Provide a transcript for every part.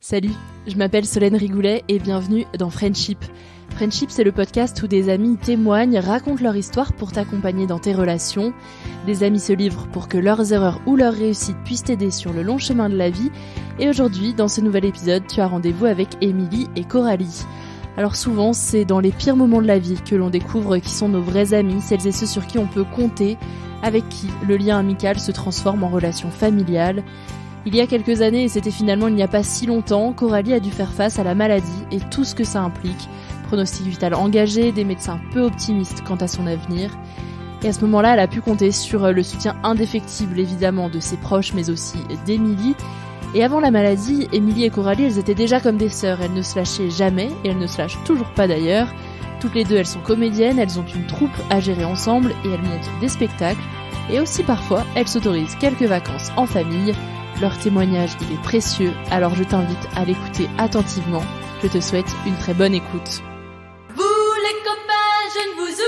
Salut, je m'appelle Solène Rigoulet et bienvenue dans Friendship. Friendship, c'est le podcast où des amis témoignent, racontent leur histoire pour t'accompagner dans tes relations. Des amis se livrent pour que leurs erreurs ou leurs réussites puissent t'aider sur le long chemin de la vie. Et aujourd'hui, dans ce nouvel épisode, tu as rendez-vous avec Émilie et Coralie. Alors souvent, c'est dans les pires moments de la vie que l'on découvre qui sont nos vrais amis, celles et ceux sur qui on peut compter, avec qui le lien amical se transforme en relation familiale. Il y a quelques années, et c'était finalement il n'y a pas si longtemps, Coralie a dû faire face à la maladie et tout ce que ça implique. Pronostic vital engagé, des médecins peu optimistes quant à son avenir. Et à ce moment-là, elle a pu compter sur le soutien indéfectible évidemment de ses proches, mais aussi d'Émilie. Et avant la maladie, Émilie et Coralie, elles étaient déjà comme des sœurs. Elles ne se lâchaient jamais, et elles ne se lâchent toujours pas d'ailleurs. Toutes les deux, elles sont comédiennes, elles ont une troupe à gérer ensemble, et elles montent des spectacles. Et aussi parfois, elles s'autorisent quelques vacances en famille. Leur témoignage, il est précieux, alors je t'invite à l'écouter attentivement. Je te souhaite une très bonne écoute. Vous les copains, je ne vous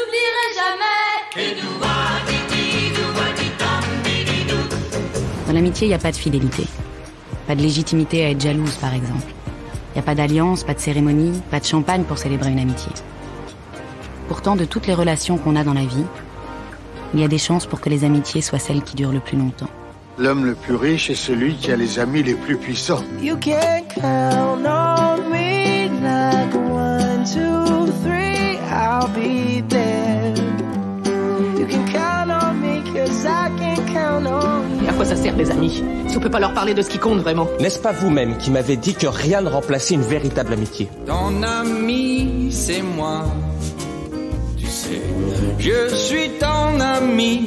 oublierai jamais. Dans l'amitié, il n'y a pas de fidélité. Pas de légitimité à être jalouse, par exemple. Il n'y a pas d'alliance, pas de cérémonie, pas de champagne pour célébrer une amitié. Pourtant, de toutes les relations qu'on a dans la vie, il y a des chances pour que les amitiés soient celles qui durent le plus longtemps. L'homme le plus riche est celui qui a les amis les plus puissants. You can count on me like 1, 2, 3, I'll be there. You can count on me 'cause I can count on you. Et à quoi ça sert les amis, si on peut pas leur parler de ce qui compte vraiment? N'est-ce pas vous-même qui m'avez dit que rien ne remplaçait une véritable amitié? Ton ami, c'est moi. Tu sais, je suis ton ami.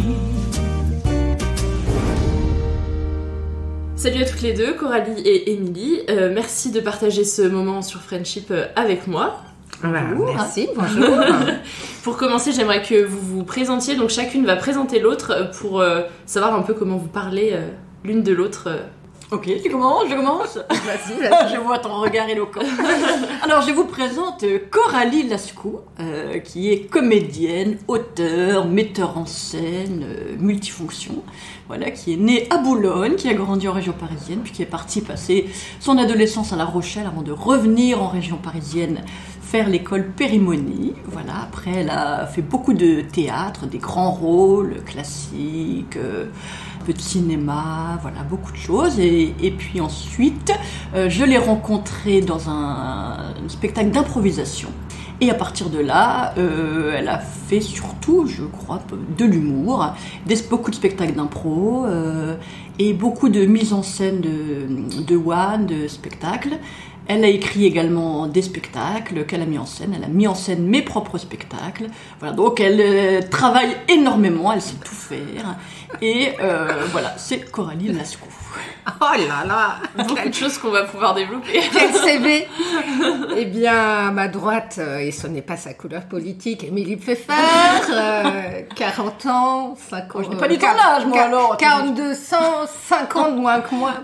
Salut à toutes les deux, Coralie et Émilie. Merci de partager ce moment sur Friendship avec moi. Merci, bonjour. Pour commencer, j'aimerais que vous vous présentiez. Donc chacune va présenter l'autre pour savoir un peu comment vous parlez l'une de l'autre. Ok, je commence. Vas-y, je vois ton regard éloquent. Alors, je vous présente Coralie Lascaux, qui est comédienne, auteure, metteur en scène, multifonction. Voilà, qui est née à Boulogne, qui a grandi en région parisienne, puis qui est partie passer son adolescence à La Rochelle avant de revenir en région parisienne faire l'école Périmonie. Voilà, après elle a fait beaucoup de théâtre, des grands rôles classiques, un peu de cinéma, voilà, beaucoup de choses. Et puis ensuite, je l'ai rencontrée dans un spectacle d'improvisation. Et à partir de là, elle a fait surtout, je crois, de l'humour, beaucoup de spectacles d'impro et beaucoup de mise en scène de one, de spectacles. Elle a écrit également des spectacles qu'elle a mis en scène. Elle a mis en scène mes propres spectacles. Voilà, donc elle travaille énormément, elle sait tout faire. Et voilà, c'est Coralie Lascaux. Oh là là, Beaucoup de choses qu'on va pouvoir développer. quel CV. Eh bien, à ma droite, et ce n'est pas sa couleur politique, Émilie Pfeffer, 40 ans, 50... Je n'ai pas dit ton âge, moi, alors. 42, 150 moins que moi.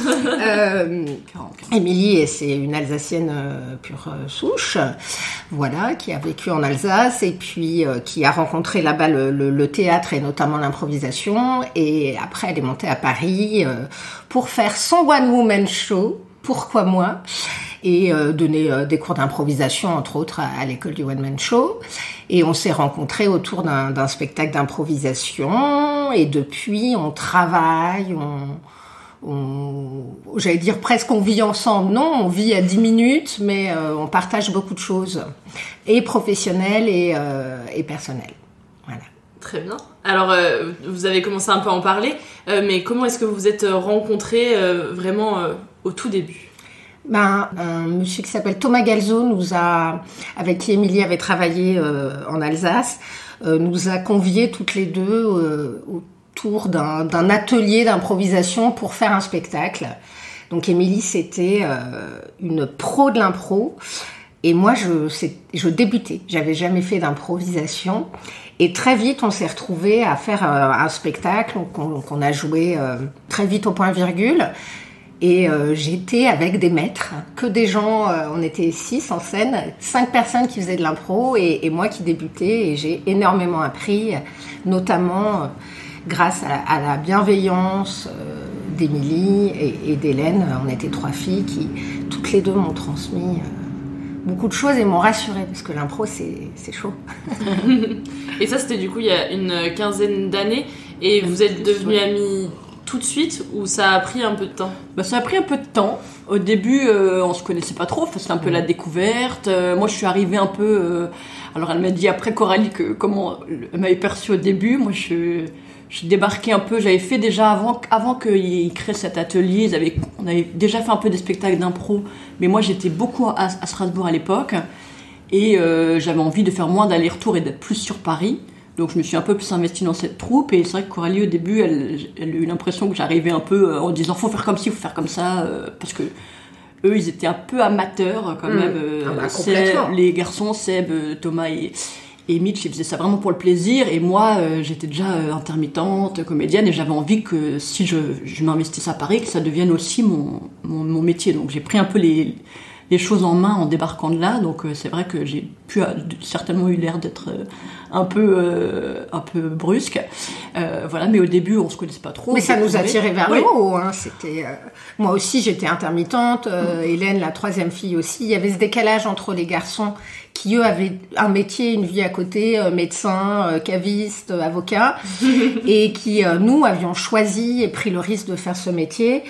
Émilie, c'est une Alsacienne pure souche, voilà, qui a vécu en Alsace et puis qui a rencontré là-bas le théâtre et notamment l'improvisation. Et après, elle est montée à Paris pour faire son one-woman show, Pourquoi moi, et donner des cours d'improvisation, entre autres, à l'école du one-man show. Et on s'est rencontrés autour d'un spectacle d'improvisation, et depuis, on travaille, j'allais dire presque on vit ensemble. Non, on vit à 10 minutes, mais on partage beaucoup de choses, et professionnelles et personnelles. Voilà. Très bien. Alors, vous avez commencé un peu à en parler, mais comment est-ce que vous vous êtes rencontrés vraiment au tout début ? Un monsieur qui s'appelle Thomas Galzo avec qui Émilie avait travaillé en Alsace, nous a conviés toutes les deux autour d'un atelier d'improvisation pour faire un spectacle. Donc Émilie, c'était une pro de l'impro. Et moi, je débutais. J'avais jamais fait d'improvisation. Et très vite, on s'est retrouvés à faire un spectacle qu'on a joué très vite au point virgule. Et j'étais avec des maîtres, que des gens, on était 6 en scène, 5 personnes qui faisaient de l'impro et moi qui débutais. Et j'ai énormément appris, notamment grâce à la bienveillance d'Émilie et d'Hélène. On était 3 filles qui, toutes les deux, m'ont transmis beaucoup de choses et m'ont rassurée, parce que l'impro, c'est chaud. Et ça, c'était du coup il y a une quinzaine d'années, et vous êtes devenus amies tout de suite, ou ça a pris un peu de temps? Ça a pris un peu de temps. Au début, on se connaissait pas trop, c'était un peu la découverte. Moi, je suis arrivée un peu... alors, elle m'a dit après, Coralie, que comment elle m'avait perçue au début. Moi, je débarquais un peu. J'avais fait déjà, avant qu'ils créent cet atelier, on avait déjà fait un peu des spectacles d'impro. Mais moi, j'étais beaucoup à Strasbourg à l'époque. Et j'avais envie de faire moins d'allers-retours et d'être plus sur Paris. Donc je me suis un peu plus investie dans cette troupe, et c'est vrai que Coralie au début elle a eu l'impression que j'arrivais un peu en disant faut faire comme ci, faut faire comme ça, parce que eux ils étaient un peu amateurs quand même. Les garçons, Seb, Thomas et Mitch, ils faisaient ça vraiment pour le plaisir, et moi j'étais déjà intermittente, comédienne, et j'avais envie que si je m'investisse à Paris, que ça devienne aussi mon métier. Donc j'ai pris un peu les choses en main en débarquant de là, donc c'est vrai que j'ai certainement eu l'air d'être un peu brusque, voilà. Mais au début on se connaissait pas trop. Mais ça nous a tiré vers le haut, hein. C'était moi aussi j'étais intermittente, Hélène, la 3e fille aussi. Il y avait ce décalage entre les garçons qui eux avaient un métier, une vie à côté, médecin, caviste, avocat, et qui nous avions choisi et pris le risque de faire ce métier.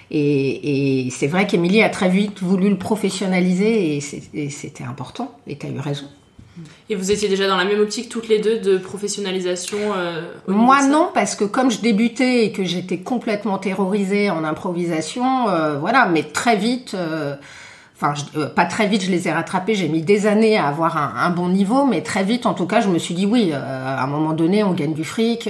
Et c'est vrai qu'Émilie a très vite voulu le professionnaliser, et c'était important, et tu as eu raison. Et vous étiez déjà dans la même optique toutes les deux de professionnalisation Moi non, parce que comme je débutais et que j'étais complètement terrorisée en improvisation, voilà, mais très vite... pas très vite, je les ai rattrapés, j'ai mis des années à avoir un bon niveau, mais très vite, en tout cas, je me suis dit oui, à un moment donné, on gagne du fric,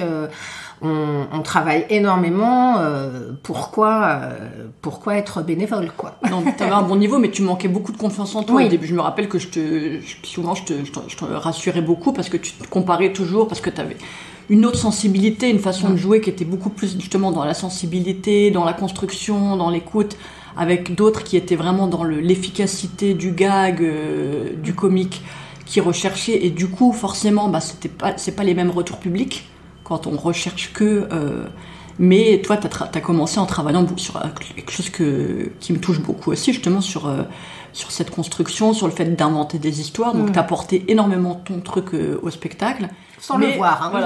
on travaille énormément, pourquoi être bénévole, quoi. Non, t'avais un bon niveau, mais tu manquais beaucoup de confiance en toi. Oui. Au début, je me rappelle que souvent je te rassurais beaucoup, parce que tu te comparais toujours, parce que t'avais une autre sensibilité, une façon de jouer qui était beaucoup plus justement dans la sensibilité, dans la construction, dans l'écoute, avec d'autres qui étaient vraiment dans l'efficacité du gag, du comique, qui recherchaient, et du coup forcément c'est pas les mêmes retours publics quand on recherche que mais toi t'as commencé en travaillant sur quelque chose qui me touche beaucoup aussi, justement sur cette construction, sur le fait d'inventer des histoires. Donc t'as porté énormément ton truc au spectacle sans le voir, hein. Voilà.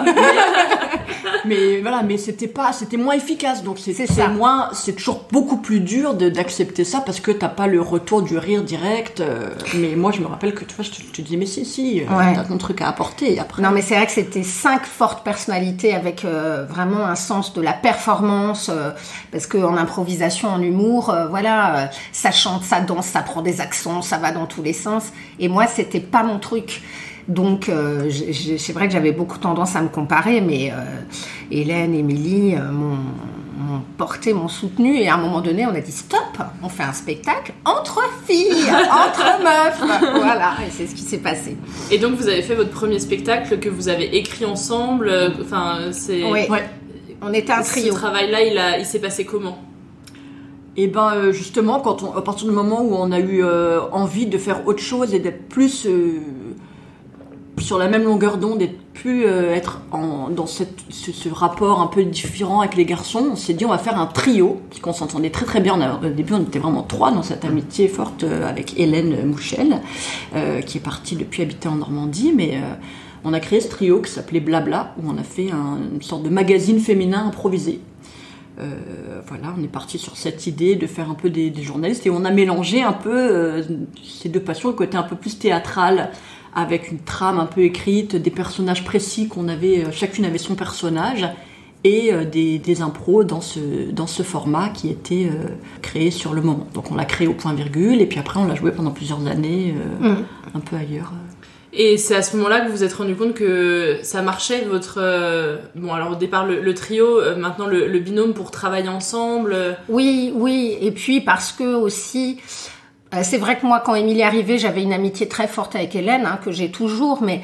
mais c'était moins efficace, donc c'est toujours beaucoup plus dur d'accepter ça, parce que t'as pas le retour du rire direct. Mais moi je me rappelle que tu vois, je te dis mais si t'as ton truc à apporter après. Non, mais c'est vrai que c'était 5 fortes personnalités avec vraiment un sens de la performance, parce que en improvisation, en humour, ça chante, ça danse, ça prend des accents, ça va dans tous les sens, et moi c'était pas mon truc. Donc c'est vrai que j'avais beaucoup tendance à me comparer, mais Hélène, Émilie m'ont porté, m'ont soutenue, et à un moment donné on a dit stop, on fait un spectacle entre filles, entre meufs, voilà, et c'est ce qui s'est passé. Et donc vous avez fait votre premier spectacle que vous avez écrit ensemble, Oui. On était un trio. Ce travail-là, il s'est passé comment? Et justement, à partir du moment où on a eu envie de faire autre chose et d'être plus sur la même longueur d'onde, et de plus être dans ce rapport un peu différent avec les garçons, on s'est dit on va faire un trio, parce qu'on s'entendait très très bien. Au début on était vraiment 3 dans cette amitié forte avec Hélène Mouchel, qui est partie depuis habiter en Normandie, mais on a créé ce trio qui s'appelait Blabla, où on a fait une sorte de magazine féminin improvisé. On est parti sur cette idée de faire un peu des journalistes, et on a mélangé un peu ces deux passions, le côté un peu plus théâtral, avec une trame un peu écrite, des personnages précis chacune avait son personnage, et des impros dans ce format qui était créé sur le moment. Donc on l'a créé au point virgule, et puis après on l'a joué pendant plusieurs années un peu ailleurs. Et c'est à ce moment-là que vous vous êtes rendu compte que ça marchait, votre... alors au départ le trio, maintenant le binôme pour travailler ensemble. Oui, et puis parce que aussi... c'est vrai que moi, quand Émilie est arrivée, j'avais une amitié très forte avec Hélène, que j'ai toujours, mais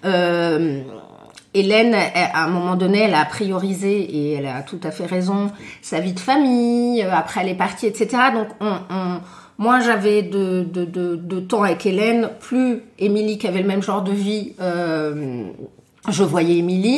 Hélène, à un moment donné, elle a priorisé, et elle a tout à fait raison, sa vie de famille, après elle est partie, etc. Donc moi, j'avais de temps avec Hélène, plus Émilie qui avait le même genre de vie, je voyais Émilie,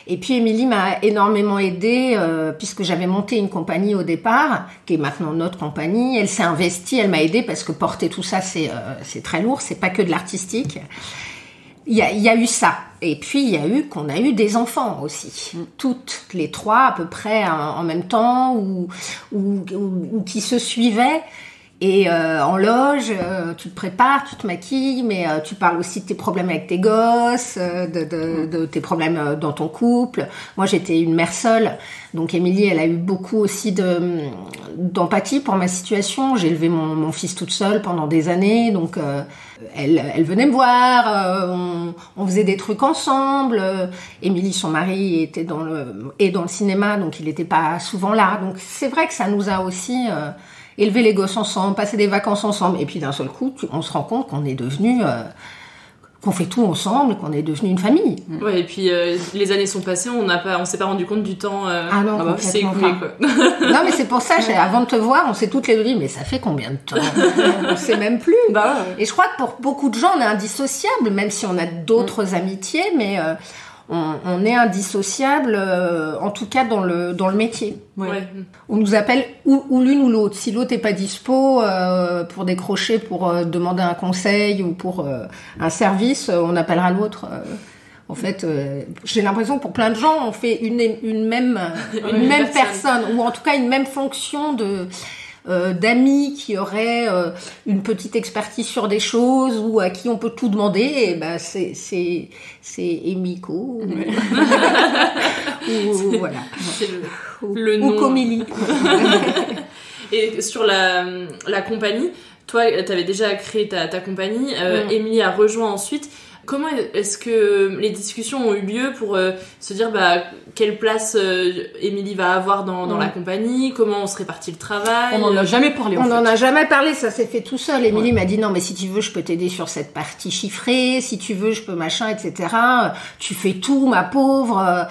Et puis Émilie m'a énormément aidée puisque j'avais monté une compagnie au départ, qui est maintenant notre compagnie. Elle s'est investie, elle m'a aidée parce que porter tout ça, c'est très lourd, c'est pas que de l'artistique. Il y a eu ça. Et puis, il y a eu qu'on a eu des enfants aussi. Toutes les 3 à peu près en même temps ou qui se suivaient. Et en loge, tu te prépares, tu te maquilles, mais tu parles aussi de tes problèmes avec tes gosses, de tes problèmes dans ton couple. Moi, j'étais une mère seule, donc Émilie, elle a eu beaucoup aussi d'empathie pour ma situation. J'ai élevé mon fils toute seule pendant des années, donc elle venait me voir, on faisait des trucs ensemble. Émilie, son mari, était dans le cinéma, donc il n'était pas souvent là. Donc c'est vrai que ça nous a aussi... élever les gosses ensemble, passer des vacances ensemble, et puis d'un seul coup, on se rend compte qu'on est devenu, qu'on fait tout ensemble, qu'on est devenu une famille. Ouais, et puis les années sont passées, on s'est pas rendu compte du temps. Ah non, c'est écoulé, quoi. Non, mais c'est pour ça, avant de te voir, on s'est toutes les deux dit, mais ça fait combien de temps? On sait même plus. Bah ouais. Et je crois que pour beaucoup de gens, on est indissociable, même si on a d'autres amitiés, mais on est indissociable, en tout cas dans le métier. Ouais. On nous appelle ou l'une ou l'autre. Si l'autre est pas dispo pour décrocher, pour demander un conseil ou pour un service, on appellera l'autre. En fait, j'ai l'impression que pour plein de gens, on fait une même personne, ou en tout cas une même fonction d'amis qui auraient une petite expertise sur des choses ou à qui on peut tout demander. Et ben c'est Emiko ou voilà. C'est le nom. Ou Comili. Et sur la compagnie, toi, t'avais déjà créé ta compagnie. Émilie a rejoint ensuite. Comment est-ce que les discussions ont eu lieu pour se dire quelle place Émilie va avoir dans la compagnie, comment on se répartit le travail? On n'en a jamais parlé. On n'en a jamais parlé, ça s'est fait tout seul. Émilie m'a dit non, mais si tu veux, je peux t'aider sur cette partie chiffrée. Si tu veux, je peux machin, etc. Tu fais tout, ma pauvre.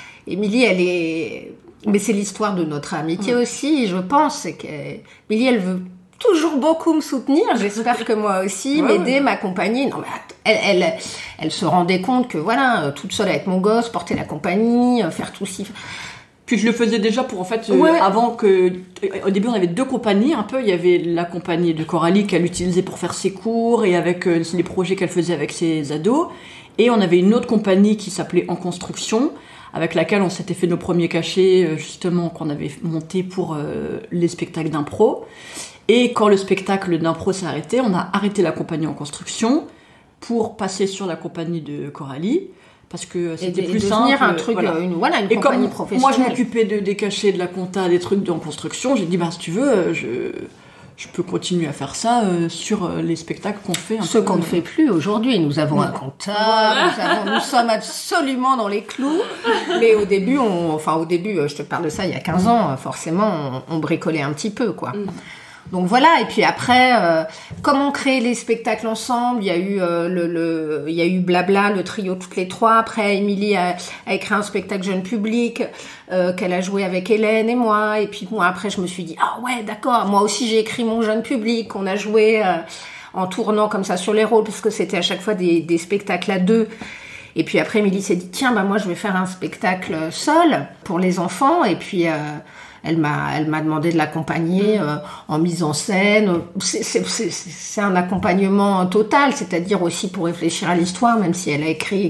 Émilie, mais c'est l'histoire de notre amitié aussi, je pense. C'est qu'Émilie, elle veut toujours beaucoup me soutenir, j'espère que moi aussi, m'aider, m'accompagner. Non, mais elle se rendait compte que voilà, toute seule avec mon gosse, porter la compagnie, faire tout ci. Puis je le faisais déjà pour, en fait, avant que... Au début, on avait 2 compagnies, un peu. Il y avait la compagnie de Coralie qu'elle utilisait pour faire ses cours et avec les projets qu'elle faisait avec ses ados. Et on avait une autre compagnie qui s'appelait En Construction, avec laquelle on s'était fait nos premiers cachets, justement, qu'on avait monté pour les spectacles d'impro. Et quand le spectacle d'impro s'est arrêté, on a arrêté la compagnie En Construction pour passer sur la compagnie de Coralie, parce que c'était plus simple. Un truc, une compagnie professionnelle. Moi, je m'occupais des cachets, de la compta, des trucs En Construction, j'ai dit, si tu veux, je peux continuer à faire ça sur les spectacles qu'on fait. Ce qu'on ne fait plus aujourd'hui. Nous avons un comptable, nous sommes absolument dans les clous. Mais au début, je te parle de ça il y a 15 ans, forcément, on bricolait un petit peu, quoi. Donc voilà, et puis après, comment créer les spectacles ensemble? Il y a eu il y a eu Blabla, le trio toutes les 3. Après, Émilie a écrit un spectacle jeune public qu'elle a joué avec Hélène et moi. Et puis moi, après, je me suis dit ah ouais, d'accord. Moi aussi, j'ai écrit mon jeune public. On a joué en tournant comme ça sur les rôles parce que c'était à chaque fois des spectacles à 2. Et puis après, Émilie s'est dit tiens, moi, je vais faire un spectacle seul pour les enfants. Et puis elle m'a demandé de l'accompagner en mise en scène. C'est un accompagnement total, c'est-à-dire aussi pour réfléchir à l'histoire, même si elle a écrit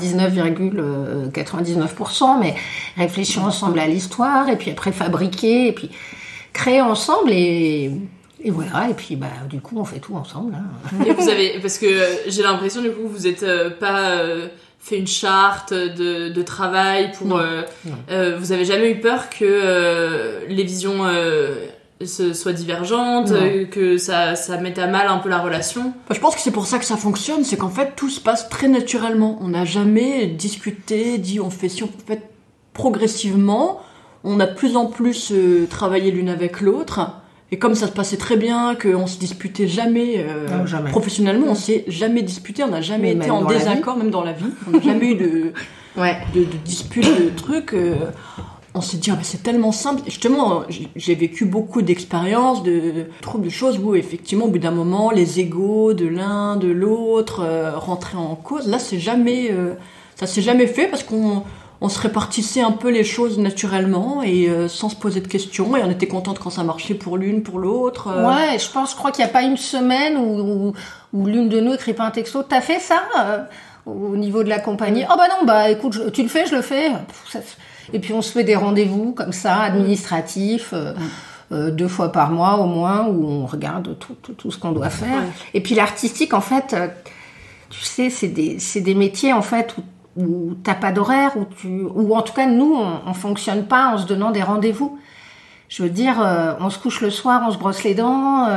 99,99%, mais réfléchir ensemble à l'histoire, et puis après fabriquer, et puis créer ensemble, et voilà, et puis du coup on fait tout ensemble. Hein. Et vous avez, parce que j'ai l'impression du coup vous êtes pas... fait une charte de travail pour non. Vous avez jamais eu peur que les visions soient divergentes, que ça mette à mal un peu la relation? Je pense que c'est pour ça que ça fonctionne, c'est qu'en fait tout se passe très naturellement. On n'a jamais discuté, dit on fait ci, on fait progressivement. On a de plus en plus travaillé l'une avec l'autre. Et comme ça se passait très bien, qu'on se disputait jamais, jamais. Professionnellement, on s'est jamais disputé, on n'a jamais été en désaccord, même dans la vie. On n'a jamais eu de disputes, de trucs. On s'est dit, c'est tellement simple. Et justement, j'ai vécu beaucoup d'expériences, de choses où, effectivement, au bout d'un moment, les égos de l'un, de l'autre rentraient en cause. Là, ça s'est jamais fait parce qu'on on se répartissait un peu les choses naturellement et sans se poser de questions, et on était contente quand ça marchait pour l'une, pour l'autre. Ouais, je crois qu'il n'y a pas une semaine où l'une de nous écrit pas un texto. T'as fait ça au niveau de la compagnie? Oh bah non, bah écoute, tu le fais, je le fais. Et puis on se fait des rendez-vous comme ça, administratifs, 2 fois par mois au moins, où on regarde tout ce qu'on doit faire. Ouais. Et puis l'artistique, en fait, tu sais, c'est des métiers en fait où t'as pas d'horaire, ou en tout cas nous on fonctionne pas en se donnant des rendez-vous. Je veux dire, on se couche le soir, on se brosse les dents,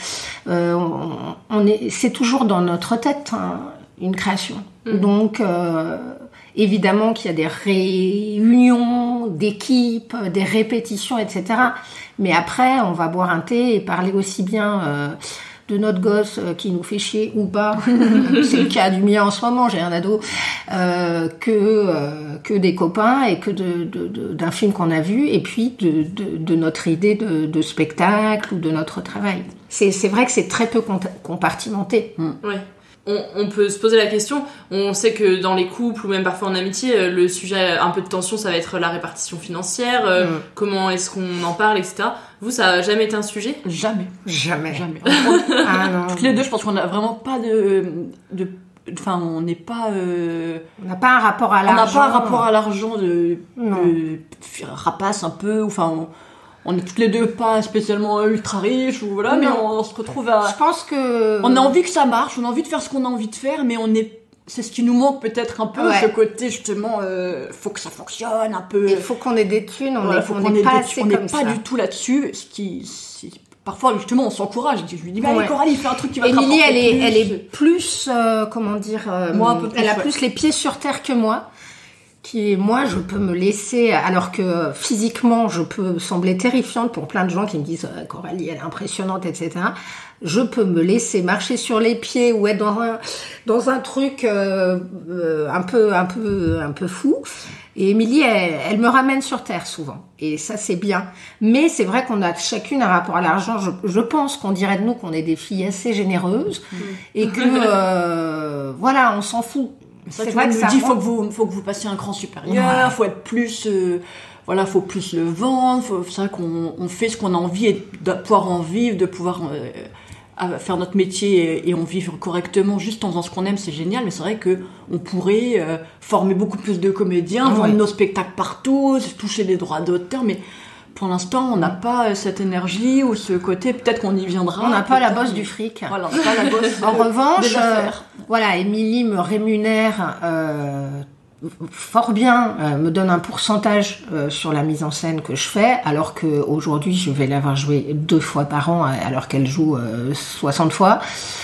c'est toujours dans notre tête, hein, une création. Donc évidemment qu'il y a des réunions d'équipes, des répétitions, etc. Mais après, on va boire un thé et parler aussi bien de notre gosse qui nous fait chier ou pas, c'est le cas du mien en ce moment, j'ai un ado, que des copains et que d'un film qu'on a vu, et puis de notre idée de spectacle ou de notre travail. C'est vrai que c'est très peu compartimenté. Ouais. On peut se poser la question, on sait que dans les couples ou même parfois en amitié, le sujet un peu de tension, ça va être la répartition financière, comment est-ce qu'on en parle, etc. Vous, ça a jamais été un sujet ? Jamais. Ah non. Toutes les deux, je pense qu'on n'a vraiment pas enfin, on n'est pas... On n'a pas un rapport à l'argent. On n'a pas un rapport à l'argent rapace un peu, enfin... On est toutes les deux pas spécialement ultra riches, ou voilà, mais on se retrouve à... Je pense que... On a envie que ça marche, on a envie de faire ce qu'on a envie de faire, mais c'est ce qui nous manque peut-être un peu, ce côté justement, faut que ça fonctionne un peu. Il faut qu'on ait des thunes, on n'est pas assez comme ça. On n'est pas du tout là-dessus, parfois justement on s'encourage. Je lui dis, mais allez Coralie, fais un truc qui va te rapporter plus. Émilie, elle est plus, comment dire, moi, un peu plus, elle a plus les pieds sur terre que moi. Moi, je peux me laisser, alors que physiquement, je peux sembler terrifiante pour plein de gens qui me disent Coralie, elle est impressionnante, etc. Je peux me laisser marcher sur les pieds ou être dans un truc un peu fou. Et Émilie, elle me ramène sur terre souvent. Et ça, c'est bien. Mais c'est vrai qu'on a chacune un rapport à l'argent. Je pense qu'on dirait de nous qu'on est des filles assez généreuses et que, voilà, on s'en fout. C'est vrai que ça dit, faut que vous passiez un cran supérieur, faut être plus, faut plus le vendre, c'est vrai qu'on fait ce qu'on a envie et de pouvoir en vivre, de pouvoir faire notre métier et en vivre correctement juste en faisant ce qu'on aime, c'est génial, mais c'est vrai que on pourrait former beaucoup plus de comédiens, vendre nos spectacles partout, toucher des droits d'auteur, mais pour l'instant, on n'a pas cette énergie ou ce côté, peut-être qu'on y viendra. On n'a pas la bosse du fric. Voilà, on n'a pas la bosse en revanche, Émilie me rémunère fort bien, me donne un pourcentage sur la mise en scène que je fais, alors qu'aujourd'hui, je vais l'avoir joué 2 fois par an, alors qu'elle joue 60 fois.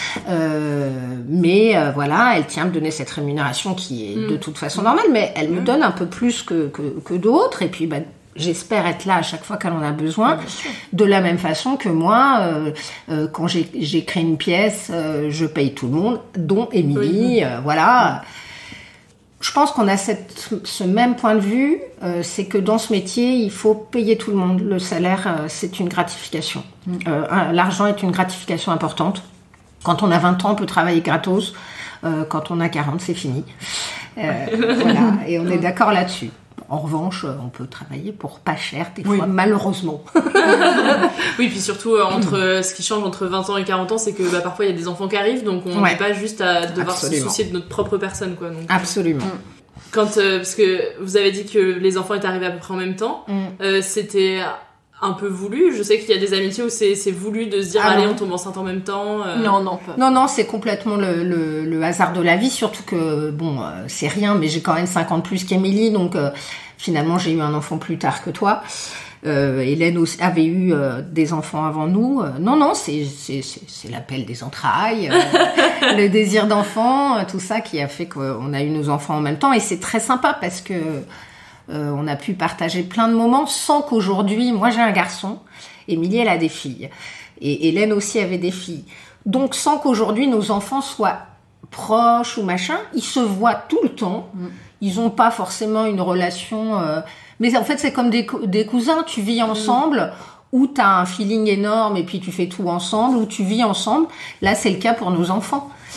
Mais elle tient à me donner cette rémunération qui est de toute façon normale, mais elle me donne un peu plus que d'autres, et puis j'espère être là à chaque fois qu'elle en a besoin. De la même façon que moi, quand j'écris une pièce, je paye tout le monde, dont Émilie. Voilà. Je pense qu'on a ce même point de vue, c'est que dans ce métier, il faut payer tout le monde. Le salaire, c'est une gratification. L'argent est une gratification importante. Quand on a 20 ans, on peut travailler gratos. Quand on a 40, c'est fini. Voilà. Et on est d'accord là-dessus. En revanche, on peut travailler pour pas cher, des fois, malheureusement. Oui, puis surtout, ce qui change entre 20 ans et 40 ans, c'est que parfois, il y a des enfants qui arrivent, donc on n'est pas juste à devoir se soucier de notre propre personne, quoi. Donc, absolument. Parce que vous avez dit que les enfants étaient arrivés à peu près en même temps, c'était un peu voulu. Je sais qu'il y a des amitiés où c'est voulu de se dire allez, on tombe enceinte en même temps. Non, c'est complètement le hasard de la vie, surtout que c'est rien, mais j'ai quand même 50 de plus qu'Émilie, donc finalement j'ai eu un enfant plus tard que toi. Hélène aussi avait eu des enfants avant nous. Non, c'est l'appel des entrailles, le désir d'enfant, tout ça qui a fait qu'on a eu nos enfants en même temps, et c'est très sympa parce que on a pu partager plein de moments sans qu'aujourd'hui, moi j'ai un garçon, Émilie elle a des filles, et Hélène aussi avait des filles. Donc sans qu'aujourd'hui nos enfants soient proches ou machin, ils se voient tout le temps, ils n'ont pas forcément une relation... Mais en fait c'est comme des cousins, tu vis ensemble, ou tu as un feeling énorme et puis tu fais tout ensemble, ou tu vis ensemble. Là c'est le cas pour nos enfants.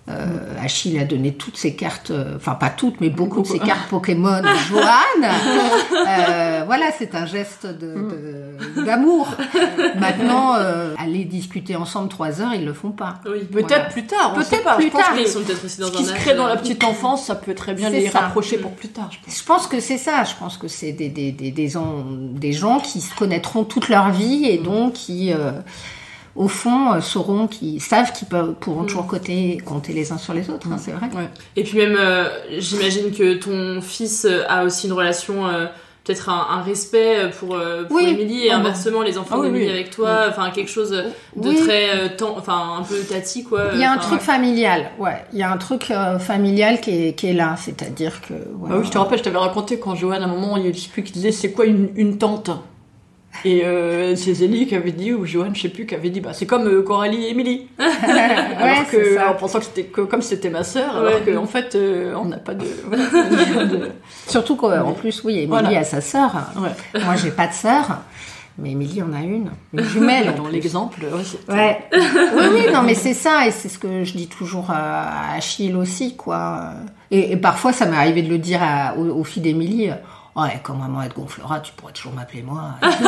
Achille a donné toutes ses cartes, enfin pas toutes, mais beaucoup de ses cartes Pokémon à Johan. Voilà, c'est un geste d'amour. Maintenant, aller discuter ensemble 3 heures, ils le font pas. Oui, peut-être plus tard. Peut-être plus tard. Ils sont peut-être aussi dans ce qui se crée dans la petite enfance, ça peut très bien les rapprocher pour plus tard. Je pense que c'est ça. Je pense que c'est des gens qui se connaîtront toute leur vie et donc qui au fond, sauront, qui savent qu'ils pourront toujours compter les uns sur les autres, hein, c'est vrai. Ouais. Et puis même, j'imagine que ton fils a aussi une relation, peut-être un respect pour Émilie, et inversement, les enfants d'Émilie avec toi, enfin quelque chose de très, un peu tati, quoi. Il y a un truc familial, il y a un truc familial qui est là, c'est-à-dire que... Voilà. Ah oui, je te rappelle, je t'avais raconté quand Johan, à un moment, il explique qu'il disait, c'est quoi une tante ? Et c'est Zélie qui avait dit, ou Johan, je sais plus, qui avait dit, bah c'est comme Coralie et Émilie. Alors que, en pensant que comme c'était ma sœur, alors qu'en fait, on n'a pas de... Surtout qu'en plus, Émilie a sa sœur. Ouais. Moi, j'ai pas de sœur, mais Émilie en a une jumelle. Dans l'exemple, oui, non, mais c'est ça, et c'est ce que je dis toujours à Achille aussi, quoi. Et parfois, ça m'est arrivé de le dire aux filles d'Émilie. Ouais, quand maman te gonflera, tu pourrais toujours m'appeler moi.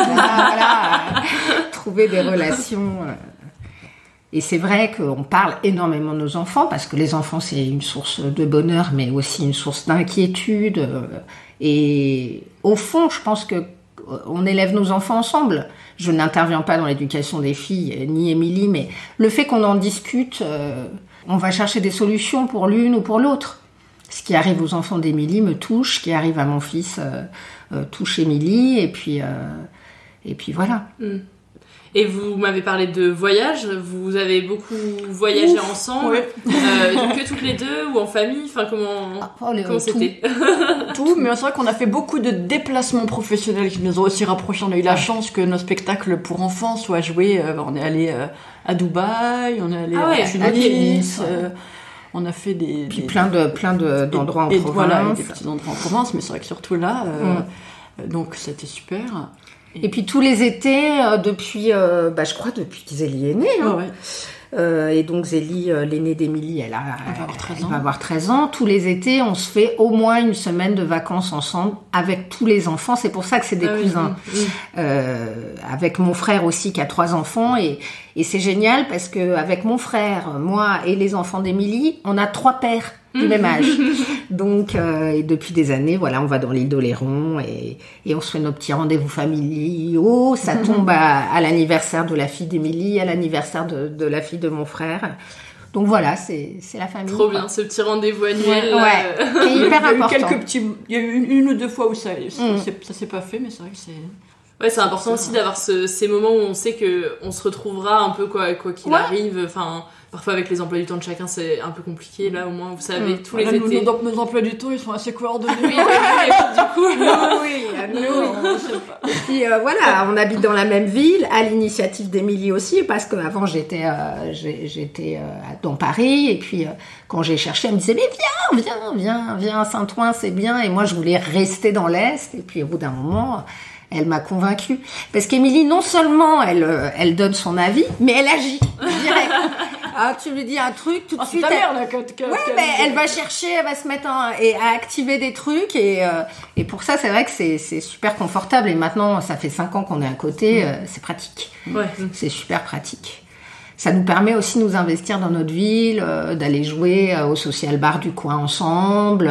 Trouver des relations. Et c'est vrai qu'on parle énormément de nos enfants, parce que les enfants, c'est une source de bonheur, mais aussi une source d'inquiétude. Et au fond, je pense que on élève nos enfants ensemble. Je n'interviens pas dans l'éducation des filles, ni Émilie, mais le fait qu'on en discute, on va chercher des solutions pour l'une ou pour l'autre. Ce qui arrive aux enfants d'Émilie me touche, ce qui arrive à mon fils touche Émilie, et puis voilà. Et vous m'avez parlé de voyage, vous avez beaucoup voyagé ensemble, que toutes les deux, ou en famille, enfin comment c'était? Tout, mais c'est vrai qu'on a fait beaucoup de déplacements professionnels qui nous ont aussi rapprochés. On a eu la chance que nos spectacles pour enfants soient joués, on est allé à Dubaï, on est allé à Tunis, on a fait plein d'endroits en province. Voilà, des petits endroits en province, mais c'est vrai que surtout là, donc c'était super. Et puis tous les étés, depuis, je crois depuis que Zélie est née. Et donc Zélie, l'aînée d'Émilie, elle va avoir 13 ans. Tous les étés, on se fait au moins une semaine de vacances ensemble avec tous les enfants. C'est pour ça que c'est des cousins. Avec mon frère aussi qui a 3 enfants. Et c'est génial parce que avec mon frère, moi et les enfants d'Émilie, on a 3 pères du même âge. Donc, et depuis des années, voilà, on va dans l'île d'Oléron et on se fait nos petits rendez-vous familiaux. Ça tombe à l'anniversaire de la fille d'Émilie, à l'anniversaire de la fille de mon frère. Donc voilà, c'est la famille. Trop bien, ce petit rendez-vous annuel. C'est hyper important. Il y a eu une ou deux fois où ça s'est pas fait, mais c'est vrai que c'est... Ouais, c'est important aussi d'avoir ces moments où on sait qu'on se retrouvera un peu quoi qu'il arrive. Enfin, parfois avec les emplois du temps de chacun, c'est un peu compliqué. Là, au moins, vous savez, tous les étés. Nos emplois du temps, ils sont assez coordonnés. Du coup, on sait pas. Et puis voilà, on habite dans la même ville, à l'initiative d'Émilie aussi, parce qu'avant j'étais dans Paris, et puis quand j'ai cherché, elle me disait mais viens à Saint-Ouen, c'est bien. Et moi, je voulais rester dans l'Est, et puis au bout d'un moment, elle m'a convaincue. Parce qu'Émilie, non seulement elle donne son avis, mais elle agit direct. Ah, tu lui dis un truc, tout de suite. C'est ta mère, mais elle va chercher, elle va se mettre à activer des trucs. Et pour ça, c'est vrai que c'est super confortable. Et maintenant, ça fait 5 ans qu'on est à côté, c'est pratique. Ouais. C'est super pratique. Ça nous permet aussi de nous investir dans notre ville, d'aller jouer au social bar du coin ensemble,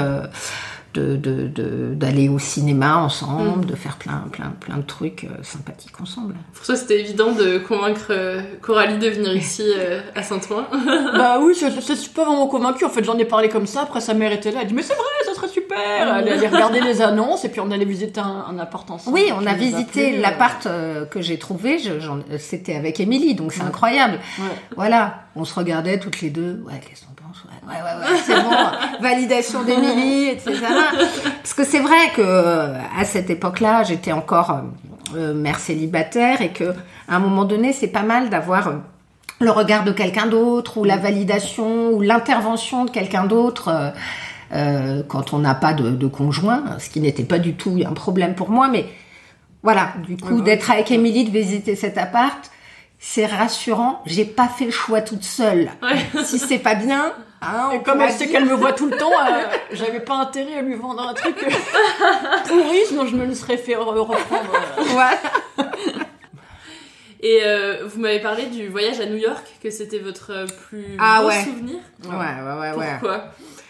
d'aller au cinéma ensemble, de faire plein de trucs sympathiques ensemble. Pour toi, c'était évident de convaincre Coralie de venir ici à Saint-Ouen? Bah oui, je suis pas vraiment convaincue. En fait, j'en ai parlé comme ça. Après, sa mère était là. Elle dit mais c'est vrai, ça serait super. Elle allait regarder les annonces et puis on allait visiter un appart ensemble. Oui, on a visité l'appart que j'ai trouvé. C'était avec Émilie, donc c'est incroyable. Ouais. Voilà, on se regardait toutes les deux. Ouais, qu'est-ce qu'on pense? Ouais, c'est bon. Validation d'Émilie, etc. Parce que c'est vrai que à cette époque-là, j'étais encore mère célibataire et que à un moment donné, c'est pas mal d'avoir le regard de quelqu'un d'autre ou la validation ou l'intervention de quelqu'un d'autre quand on n'a pas de conjoint, ce qui n'était pas du tout un problème pour moi. Mais voilà, du coup, d'être avec Émilie, de visiter cet appart, c'est rassurant. J'ai pas fait le choix toute seule. Si c'est pas bien, Hein, Et comme elle sait qu'elle me voit tout le temps, j'avais pas intérêt à lui vendre un truc pourri, sinon je me le serais fait reprendre. Ouais. Et vous m'avez parlé du voyage à New York, que c'était votre plus beau souvenir. Ouais. Pourquoi ?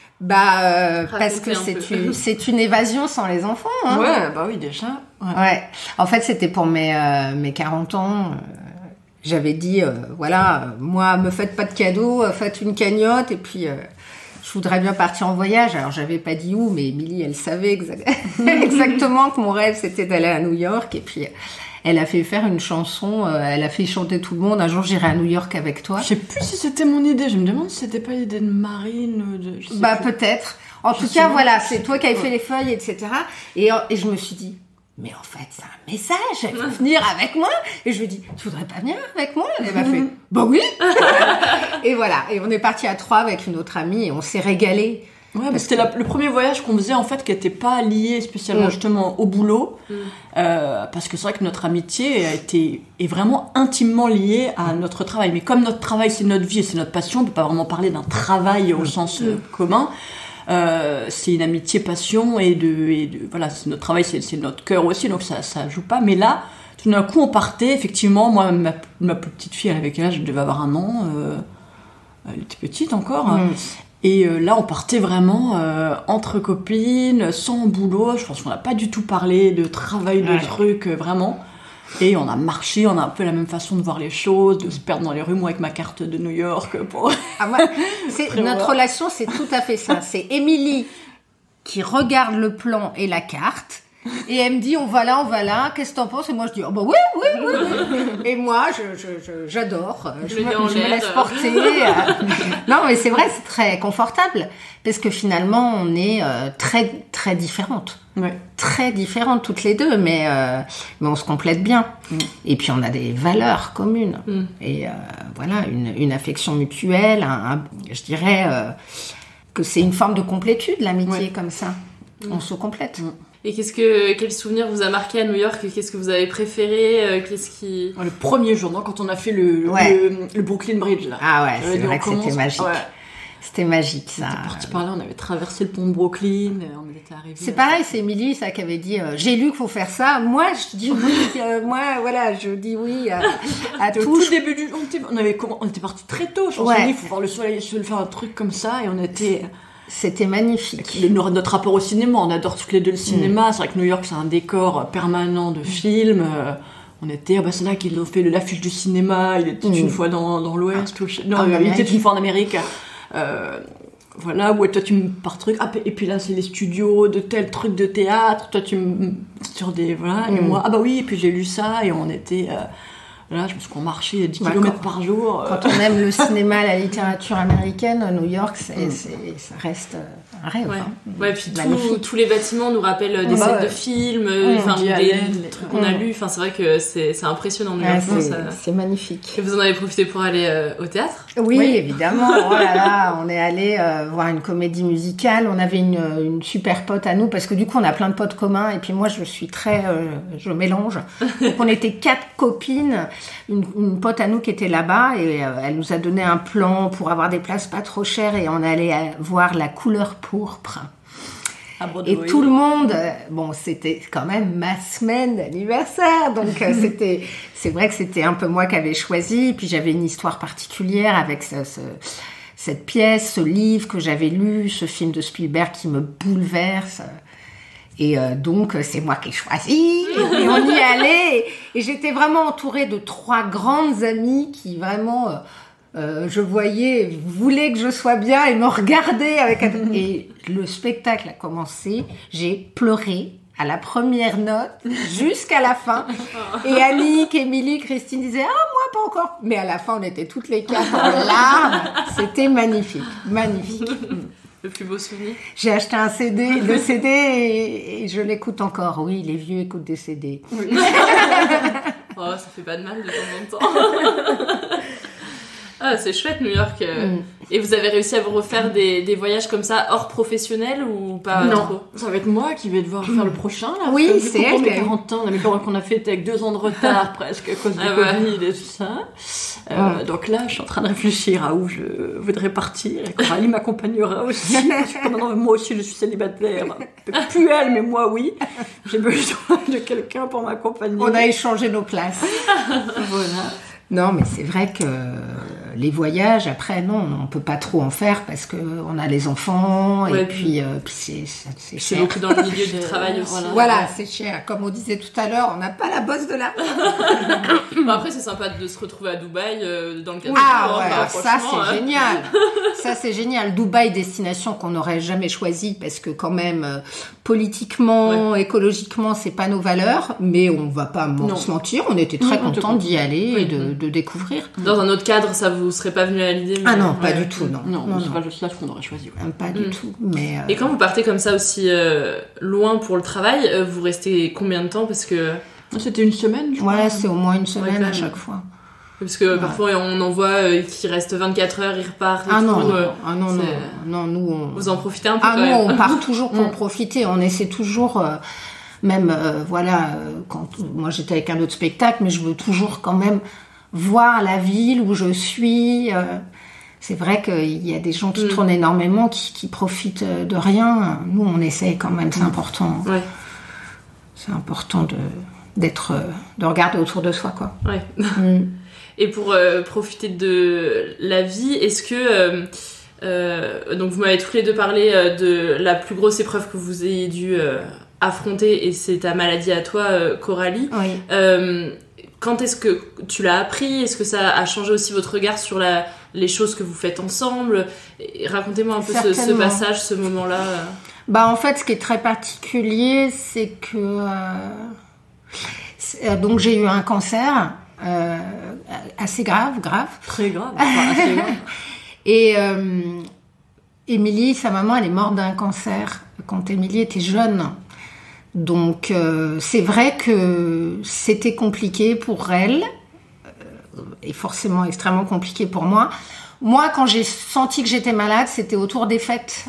Parce que c'est une évasion sans les enfants. Hein. Ouais, bah oui, déjà. Ouais. En fait, c'était pour mes 40 ans. J'avais dit, moi, me faites pas de cadeaux, faites une cagnotte, et puis je voudrais bien partir en voyage. Alors, j'avais pas dit où, mais Émilie, elle savait exactement que mon rêve, c'était d'aller à New York, et puis elle a fait faire une chanson, elle a fait chanter tout le monde. Un jour, j'irai à New York avec toi. Je sais plus si c'était mon idée. Je me demande si c'était pas l'idée de Marine ou de... Peut-être. En tout cas, voilà, c'est toi qui avais fait les feuilles, etc. Et je me suis dit, mais en fait, c'est un message. Elle veut venir avec moi. Et je lui ai dit, tu voudrais pas venir avec moi? Elle m'a fait, bah oui. Et voilà. Et on est parti à 3 avec une autre amie et on s'est régalé. Ouais, parce que c'était le premier voyage qu'on faisait en fait qui n'était pas lié spécialement justement au boulot, parce que c'est vrai que notre amitié est vraiment intimement liée à notre travail. Mais comme notre travail c'est notre vie et c'est notre passion, on peut pas vraiment parler d'un travail au sens commun. C'est une amitié passion et voilà, c'est notre travail, c'est notre cœur aussi, donc ça joue pas. Mais là, tout d'un coup, on partait effectivement. Moi, ma plus petite fille, elle avait quel âge? Elle devait avoir 1 an. Elle était petite encore. Et là, on partait vraiment entre copines, sans boulot. Je pense qu'on n'a pas du tout parlé de travail, de trucs, vraiment. Et on a marché, on a un peu la même façon de voir les choses, de se perdre dans les rues, moi avec ma carte de New York. Notre relation, c'est tout à fait ça. C'est Émilie qui regarde le plan et la carte. Et elle me dit, on va là, qu'est-ce que t'en penses? Et moi, je dis, oui. Et moi, j'adore. Je me laisse porter. Non, mais c'est vrai, c'est très confortable. Parce que finalement, on est très, très différentes. Ouais. Très différentes toutes les deux, mais on se complète bien. Et puis, on a des valeurs communes. Et voilà, une affection mutuelle. Je dirais que c'est une forme de complétude, l'amitié, comme ça. On se complète. Et quel souvenir vous a marqué à New York? Qu'est-ce que vous avez préféré? Le premier jour, quand on a fait le Brooklyn Bridge, là. Ah ouais, c'est vrai que c'était magique. Ouais. C'était magique, ça. On était parti par là, on avait traversé le pont de Brooklyn, on était arrivé. C'est pareil, c'est Émilie, ça, qui avait dit, j'ai lu qu'il faut faire ça. Moi, je dis oui, je dis oui à tout. Au tout début on était parti très tôt. Je me suis dit, il faut voir le soleil, faire un truc comme ça, et on était... C'était magnifique. Notre rapport au cinéma, on adore toutes les deux le cinéma. C'est vrai que New York, c'est un décor permanent de films. On était, c'est là qu'ils ont fait l'affiche du cinéma. Il était une fois dans l'Ouest. Il était une fois en Amérique. Voilà, où toi tu me pars truc. Et puis là, c'est les studios de tel truc de théâtre. Toi, tu me sur des voilà. Et moi, et puis j'ai lu ça et on était. Là, je pense qu'on marchait 10 km par jour. Quand on aime le cinéma, la littérature américaine, New York, ça reste un rêve. Ouais, puis tous les bâtiments nous rappellent des scènes de films, des trucs qu'on a lus. Enfin, c'est vrai que c'est impressionnant. C'est magnifique. Et vous en avez profité pour aller au théâtre? Oui, évidemment. Oh là là, on est allé voir une comédie musicale. On avait une super pote à nous, parce que du coup, on a plein de potes communs. Et puis moi, je suis très... je mélange. Donc, on était 4 copines. Une pote à nous qui était là-bas et elle nous a donné un plan pour avoir des places pas trop chères et on allait voir La Couleur pourpre. Et tout le monde, c'était quand même ma semaine d'anniversaire, donc c'est vrai que c'était un peu moi qui avais choisi, et puis j'avais une histoire particulière avec cette pièce, ce livre que j'avais lu, ce film de Spielberg qui me bouleverse. Et donc, c'est moi qui ai choisi, et on y allait, et j'étais vraiment entourée de 3 grandes amies qui vraiment, je voyais, voulaient que je sois bien et me regardaient et le spectacle a commencé, j'ai pleuré à la première note jusqu'à la fin, et Annick, Émilie, Christine disaient « Ah, moi, pas encore !» Mais à la fin, on était toutes les 4 en larmes, c'était magnifique. Le plus beau souvenir. J'ai acheté un CD, le CD, et je l'écoute encore. Oui, les vieux écoutent des CD. Ça fait pas de mal de temps en temps. Ah, c'est chouette, New York. Et vous avez réussi à vous refaire des voyages comme ça, hors professionnel ou pas trop? Ça va être moi qui vais devoir faire le prochain, là. Oui, parce que c'est vu qu'on elle. a 40 ans, qu'on a fêté avec 2 ans de retard presque à cause du Covid et tout ça. Donc là, je suis en train de réfléchir à où je voudrais partir. Et Coralie m'accompagnera aussi. Moi aussi, je suis célibataire. Plus elle, mais moi, oui. J'ai besoin de quelqu'un pour m'accompagner. On a échangé nos places. Voilà. Non, mais c'est vrai que les voyages, après, non, on peut pas trop en faire parce que on a les enfants et puis c'est C'est cher. beaucoup dans le milieu du travail aussi. Voilà, c'est cher. Comme on disait tout à l'heure, on n'a pas la bosse de la... Bon, après, c'est sympa de se retrouver à Dubaï dans le cadre Ça c'est génial. Ça c'est génial. Dubaï, destination qu'on n'aurait jamais choisie parce que quand même, politiquement, écologiquement, c'est pas nos valeurs, mais on va pas se mentir, on était très contents d'y aller et de découvrir. Dans un autre cadre, ça vous serait pas venu à l'idée? Ah non, pas du tout, non. Non, c'est pas le slash qu'on aurait choisi. Pas du tout. Mais Et quand vous partez comme ça aussi loin pour le travail, vous restez combien de temps? Parce que c'était une semaine, je crois. Ouais, c'est au moins une semaine à chaque fois. Parce que parfois on en voit qui restent 24 heures, ils repartent. Non, nous vous en profitez un peu quand nous même. on part toujours pour profiter. On essaie toujours, quand moi j'étais avec un autre spectacle, mais je veux toujours quand même voir la ville où je suis. C'est vrai qu'il y a des gens qui tournent énormément, qui profitent de rien. Nous, on essaie quand même, c'est important. Ouais. C'est important de regarder autour de soi, quoi. Ouais. Et pour profiter de la vie, est-ce que... donc vous m'avez tous les deux parlé de la plus grosse épreuve que vous ayez dû affronter, et c'est ta maladie à toi, Coralie. Oui. Quand est-ce que tu l'as appris? Est-ce que ça a changé aussi votre regard sur les choses que vous faites ensemble? Et racontez-moi un peu ce passage, ce moment-là. En fait, ce qui est très particulier, c'est que... donc j'ai eu un cancer assez grave. Très grave. Assez grave. Et Émilie, sa maman, elle est morte d'un cancer quand Émilie était jeune. Donc c'est vrai que c'était compliqué pour elle et forcément extrêmement compliqué pour moi. Moi, quand j'ai senti que j'étais malade, c'était autour des fêtes.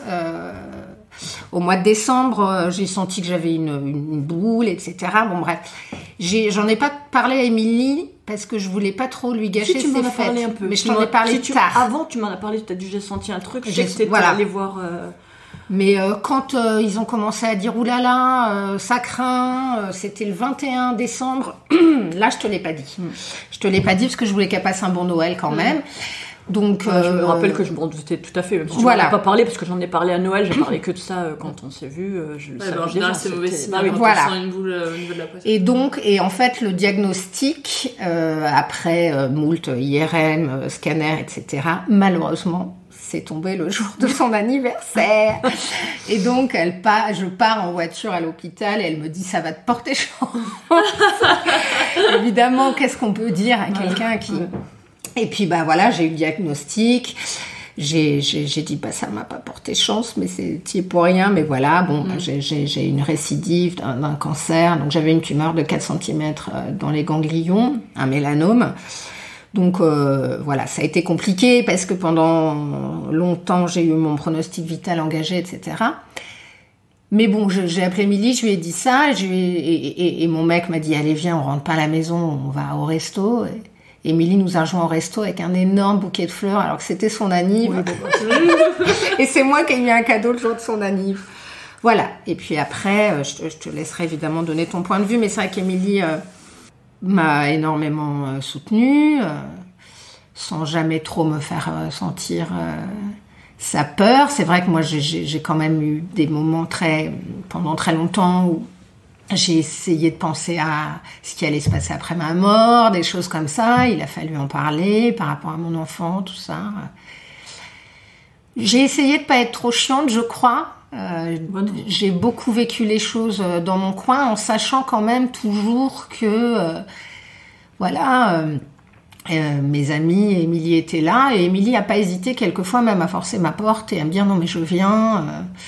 Au mois de décembre, j'ai senti que j'avais une boule, etc. Bon, bref. J'en ai pas parlé à Émilie parce que je voulais pas trop lui gâcher ses fêtes. Parlé un peu. Mais je t'en ai parlé tard. Avant, tu m'en as parlé, tu as dit j'ai senti un truc, je sais que t'étais allé voir... Mais quand ils ont commencé à dire « oulala, ça craint », c'était le 21 décembre, là je te l'ai pas dit. Je te l'ai pas dit parce que je voulais qu'elle passe un bon Noël quand même. Donc, je me rappelle que je m'en doutais tout à fait, même si je n'en ai pas parlé, parce que j'en ai parlé à Noël, j'ai parlé que de ça quand on s'est vu. En général, c'est mauvais signe quand on sent une boule au niveau de la poitrine. Et en fait, le diagnostic, après moult IRM, scanner, etc., malheureusement, c'est tombé le jour de son anniversaire. Et donc, je pars en voiture à l'hôpital et elle me dit, ça va te porter chance. Évidemment, qu'est-ce qu'on peut dire à quelqu'un qui... Et puis, voilà, j'ai eu le diagnostic. J'ai dit, ça m'a pas porté chance, mais c'est pour rien. Mais voilà, j'ai une récidive d'un cancer. Donc, j'avais une tumeur de 4 cm dans les ganglions, un mélanome. Donc, voilà, ça a été compliqué parce que pendant longtemps, j'ai eu mon pronostic vital engagé, etc. Mais bon, j'ai appelé Émilie, je lui ai dit ça. Et mon mec m'a dit, allez, viens, on rentre pas à la maison, on va au resto. Émilie nous a rejoint au resto avec un énorme bouquet de fleurs, alors que c'était son anniv. Et c'est moi qui ai eu un cadeau le jour de son anniv. Voilà. Et puis après, je te laisserai évidemment donner ton point de vue, mais c'est vrai qu'Émilie m'a énormément soutenue, sans jamais trop me faire sentir sa peur. C'est vrai que moi, j'ai quand même eu des moments pendant très longtemps où j'ai essayé de penser à ce qui allait se passer après ma mort, des choses comme ça. Il a fallu en parler par rapport à mon enfant, tout ça. J'ai essayé de pas être trop chiante, je crois. J'ai beaucoup vécu les choses dans mon coin, en sachant quand même toujours que, mes amis, Émilie était là, et Émilie n'a pas hésité quelquefois même à forcer ma porte et à me dire non mais je viens.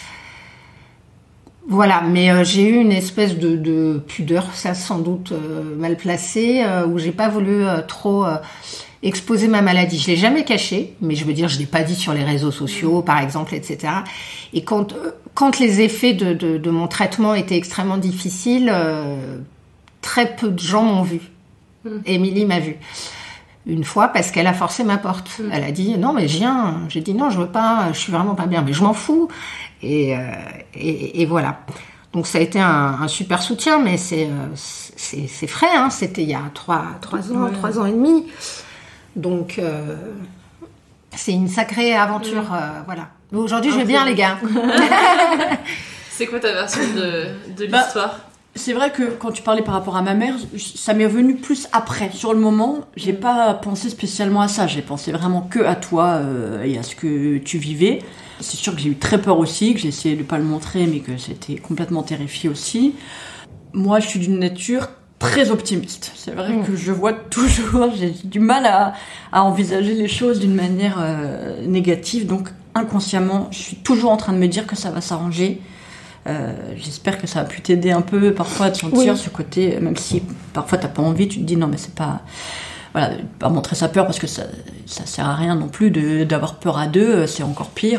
Voilà, mais j'ai eu une espèce de pudeur, ça sans doute mal placée, où j'ai pas voulu trop exposé ma maladie. Je l'ai jamais cachée, mais je veux dire, je l'ai pas dit sur les réseaux sociaux, par exemple, etc. Et quand les effets de mon traitement étaient extrêmement difficiles, très peu de gens m'ont vu. Émilie m'a vue. Une fois, parce qu'elle a forcé ma porte. Elle a dit, non, mais je viens. J'ai dit, non, je veux pas, je suis vraiment pas bien, mais je m'en fous. Et voilà. Donc ça a été un super soutien, mais c'est frais, hein. C'était il y a 3 ans, 3 ans et demi. Donc c'est une sacrée aventure, voilà. Mais aujourd'hui, je vais bien, les gars. C'est quoi ta version de l'histoire ? C'est vrai que quand tu parlais par rapport à ma mère, ça m'est venu plus après. Sur le moment, j'ai pas pensé spécialement à ça. J'ai pensé vraiment que à toi et à ce que tu vivais. C'est sûr que j'ai eu très peur aussi, que j'ai essayé de pas le montrer, mais que j'étais complètement terrifiée aussi. Moi, je suis d'une nature très optimiste. C'est vrai que je vois toujours, j'ai du mal à envisager les choses d'une manière négative. Donc, inconsciemment, je suis toujours en train de me dire que ça va s'arranger. J'espère que ça a pu t'aider un peu parfois à te sentir ce côté, même si parfois t'as pas envie, tu te dis non mais c'est pas, voilà, pas montrer sa peur parce que ça sert à rien non plus d'avoir peur à deux, c'est encore pire.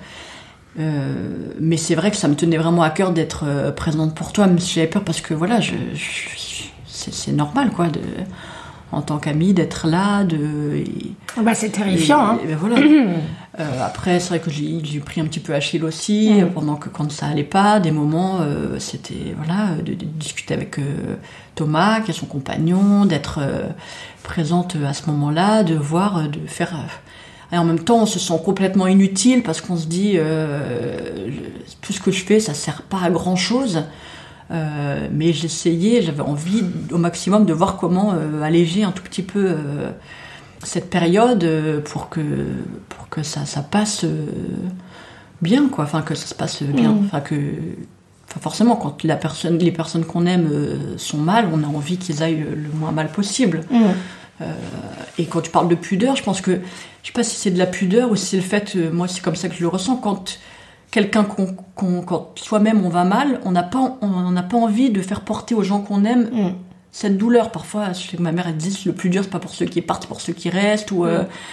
Mais c'est vrai que ça me tenait vraiment à cœur d'être présente pour toi, même si j'avais peur parce que voilà, c'est normal quoi, en tant qu'amie d'être là, c'est terrifiant. Et voilà. Après, c'est vrai que j'ai pris un petit peu Achille aussi, quand ça allait pas, des moments, c'était voilà, de discuter avec Thomas, qui est son compagnon, d'être présente à ce moment-là, de voir, de faire. Et en même temps, on se sent complètement inutile parce qu'on se dit tout ce que je fais, ça sert pas à grand chose. Mais j'avais envie au maximum de voir comment alléger un tout petit peu cette période pour que ça passe bien, quoi. Enfin, que ça se passe bien. Forcément, quand les personnes qu'on aime sont mal, on a envie qu'ils aillent le moins mal possible. Et quand tu parles de pudeur, je pense que, je sais pas si c'est de la pudeur ou si c'est le fait, moi c'est comme ça que je le ressens, quand quelqu'un quand soi-même on va mal, on n'a pas envie de faire porter aux gens qu'on aime cette douleur. Parfois, je sais que ma mère elle dit le plus dur c'est pas pour ceux qui partent, c'est pour ceux qui restent, ou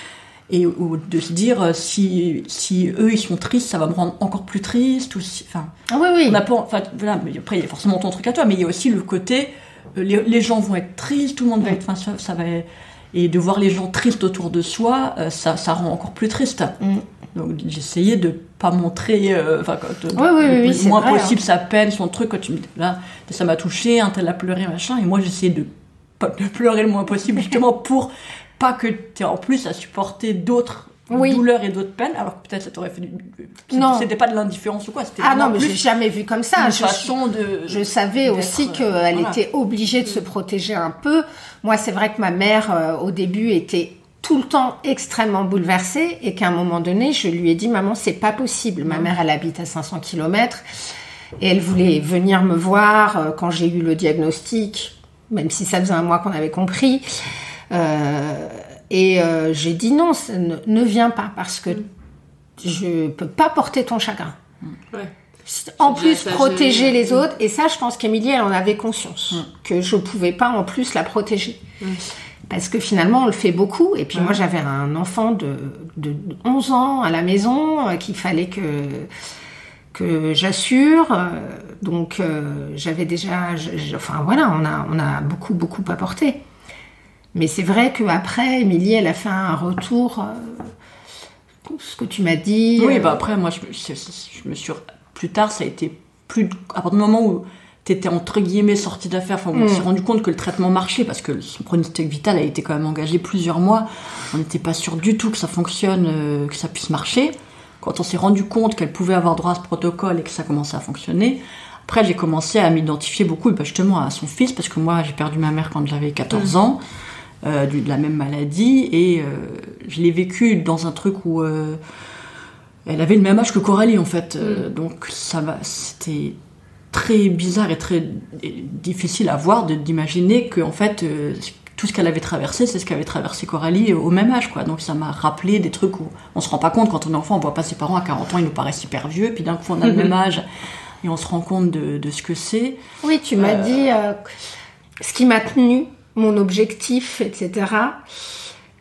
de se dire si eux ils sont tristes, ça va me rendre encore plus triste, ou on n'a pas, voilà. Mais après il y a forcément ton truc à toi, mais il y a aussi le côté les gens vont être tristes, tout le monde va être, ça va, et de voir les gens tristes autour de soi, ça rend encore plus triste. Donc j'essayais de pas montrer le moins possible sa peine, son truc. Quand tu me dis là, ça m'a touché, un tel a pleuré, machin, et moi j'essayais de pleurer le moins possible justement pour pas que tu aies en plus à supporter d'autres douleurs et d'autres peines, alors que peut-être ça t'aurait fait c'était pas de l'indifférence ou quoi, c'était non, mais j'ai jamais vu comme ça. Je savais aussi qu'elle était obligée de se protéger un peu. Moi, c'est vrai que ma mère au début était tout le temps extrêmement bouleversée, et qu'à un moment donné, je lui ai dit, maman, c'est pas possible. Ma mère, elle habite à 500 km et elle voulait venir me voir quand j'ai eu le diagnostic, même si ça faisait un mois qu'on avait compris. J'ai dit non, ne viens pas, parce que je peux pas porter ton chagrin. En plus, protéger les autres, et ça, je pense qu'Émilie, elle en avait conscience, que je pouvais pas en plus la protéger. Parce que finalement, on le fait beaucoup. Et puis moi, j'avais un enfant de 11 ans à la maison qu'il fallait que j'assure. Donc, j'avais déjà... on a beaucoup apporté. Mais c'est vrai qu'après, Émilie, elle a fait un retour... ce que tu m'as dit... Oui, après, moi, je me suis... Plus tard, ça a été plus... À partir du moment où t'étais entre guillemets sortie d'affaires, on s'est rendu compte que le traitement marchait, parce que son pronostic vital a été quand même engagé plusieurs mois. On n'était pas sûr du tout que ça fonctionne, que ça puisse marcher. Quand on s'est rendu compte qu'elle pouvait avoir droit à ce protocole et que ça commençait à fonctionner, après j'ai commencé à m'identifier beaucoup justement à son fils, parce que moi j'ai perdu ma mère quand j'avais 14 ans, de la même maladie, et je l'ai vécu dans un truc où elle avait le même âge que Coralie en fait. Donc c'était très bizarre et très difficile à voir, d'imaginer que en fait tout ce qu'elle avait traversé, c'est ce qu'avait traversé Coralie au même âge, quoi. Donc ça m'a rappelé des trucs où on se rend pas compte quand on est enfant, on voit pas ses parents à 40 ans, ils nous paraissent hyper vieux, puis d'un coup on a le même âge et on se rend compte de ce que c'est. Oui, tu m'as dit ce qui m'a tenu, mon objectif, etc.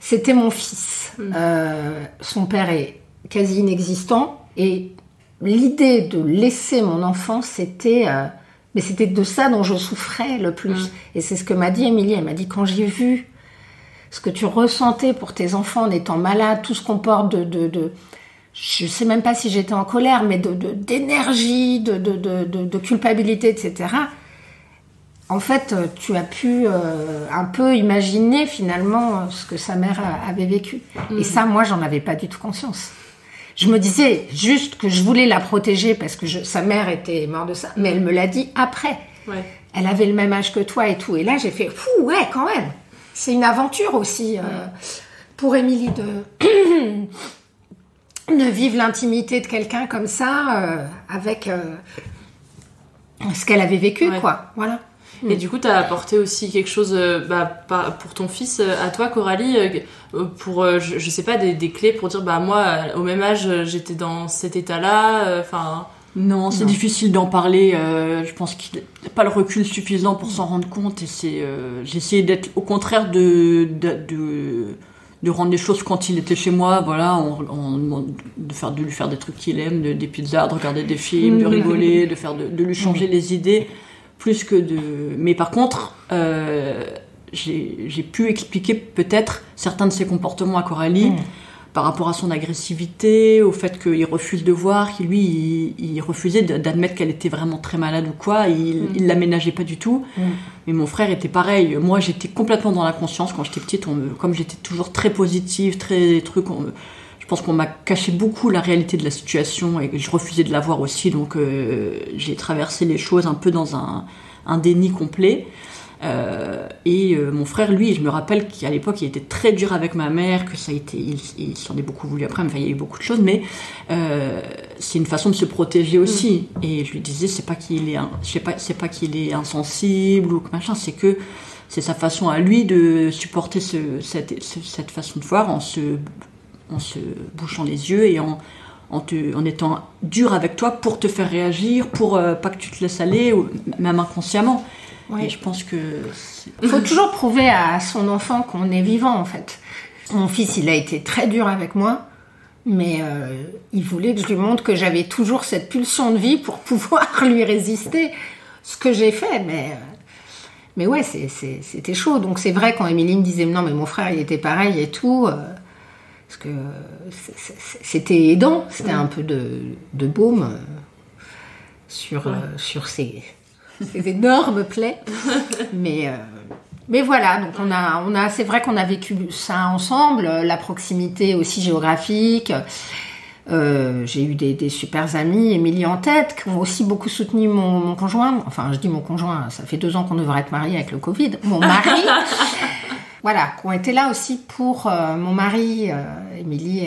c'était mon fils. Son père est quasi inexistant et l'idée de laisser mon enfant, mais c'était de ça dont je souffrais le plus. Et c'est ce que m'a dit Émilie. Elle m'a dit, quand j'ai vu ce que tu ressentais pour tes enfants en étant malade, tout ce qu'on porte je sais même pas si j'étais en colère, mais d'énergie, de culpabilité, etc. En fait, tu as pu un peu imaginer finalement ce que sa mère avait vécu. Et ça, moi, j'en avais pas du tout conscience. Je me disais juste que je voulais la protéger parce que sa mère était morte de ça, mais elle me l'a dit après. Ouais. Elle avait le même âge que toi et tout. Et là, j'ai fait, ouais, quand même. C'est une aventure aussi pour Émilie de vivre l'intimité de quelqu'un comme ça avec ce qu'elle avait vécu, quoi. Voilà. Et du coup, tu as apporté aussi quelque chose pour ton fils, à toi, Coralie, pour, je sais pas, des clés pour dire, moi, au même âge, j'étais dans cet état-là, Non, c'est difficile d'en parler. Je pense qu'il n'a pas le recul suffisant pour s'en rendre compte. Et j'ai essayé d'être, au contraire, de rendre les choses quand il était chez moi. Voilà, de lui faire des trucs qu'il aime, des pizzas, de regarder des films, de rigoler, de lui changer les idées. Plus que Mais par contre, j'ai pu expliquer peut-être certains de ses comportements à Coralie par rapport à son agressivité, au fait qu'il refuse de voir, qu'il lui, il refusait d'admettre qu'elle était vraiment très malade ou quoi, il l'aménageait pas du tout. Mais mon frère était pareil. Moi, j'étais complètement dans l'inconscience quand j'étais petite. Comme j'étais toujours très positive, je pense qu'on m'a caché beaucoup la réalité de la situation et que je refusais de la voir aussi. Donc, j'ai traversé les choses un peu dans un déni complet. Mon frère, lui, je me rappelle qu'à l'époque, il était très dur avec ma mère, que ça a été, il s'en est beaucoup voulu après, il y a eu beaucoup de choses, mais c'est une façon de se protéger aussi. Et je lui disais, c'est pas qu'il est insensible ou que machin, c'est sa façon à lui de supporter cette façon de voir en se bouchant les yeux et en étant dur avec toi pour te faire réagir, pour pas que tu te laisses aller, même inconsciemment. Ouais. Et je pense que... Il faut toujours prouver à son enfant qu'on est vivant, en fait. Mon fils, il a été très dur avec moi, mais il voulait que je lui montre que j'avais toujours cette pulsion de vie pour pouvoir lui résister. Ce que j'ai fait, mais ouais, c'était chaud. Donc c'est vrai, quand Émilie me disait « Non, mais mon frère, il était pareil et tout... parce que c'était aidant, c'était un peu de baume sur ces énormes plaies. Mais voilà, donc c'est vrai qu'on a vécu ça ensemble, la proximité aussi géographique. J'ai eu des super amis, Émilie en tête, qui ont aussi beaucoup soutenu mon conjoint. Enfin, je dis mon conjoint, ça fait 2 ans qu'on devrait être mariés avec le Covid. Mon mari... Voilà, qui ont été là aussi pour mon mari. Émilie,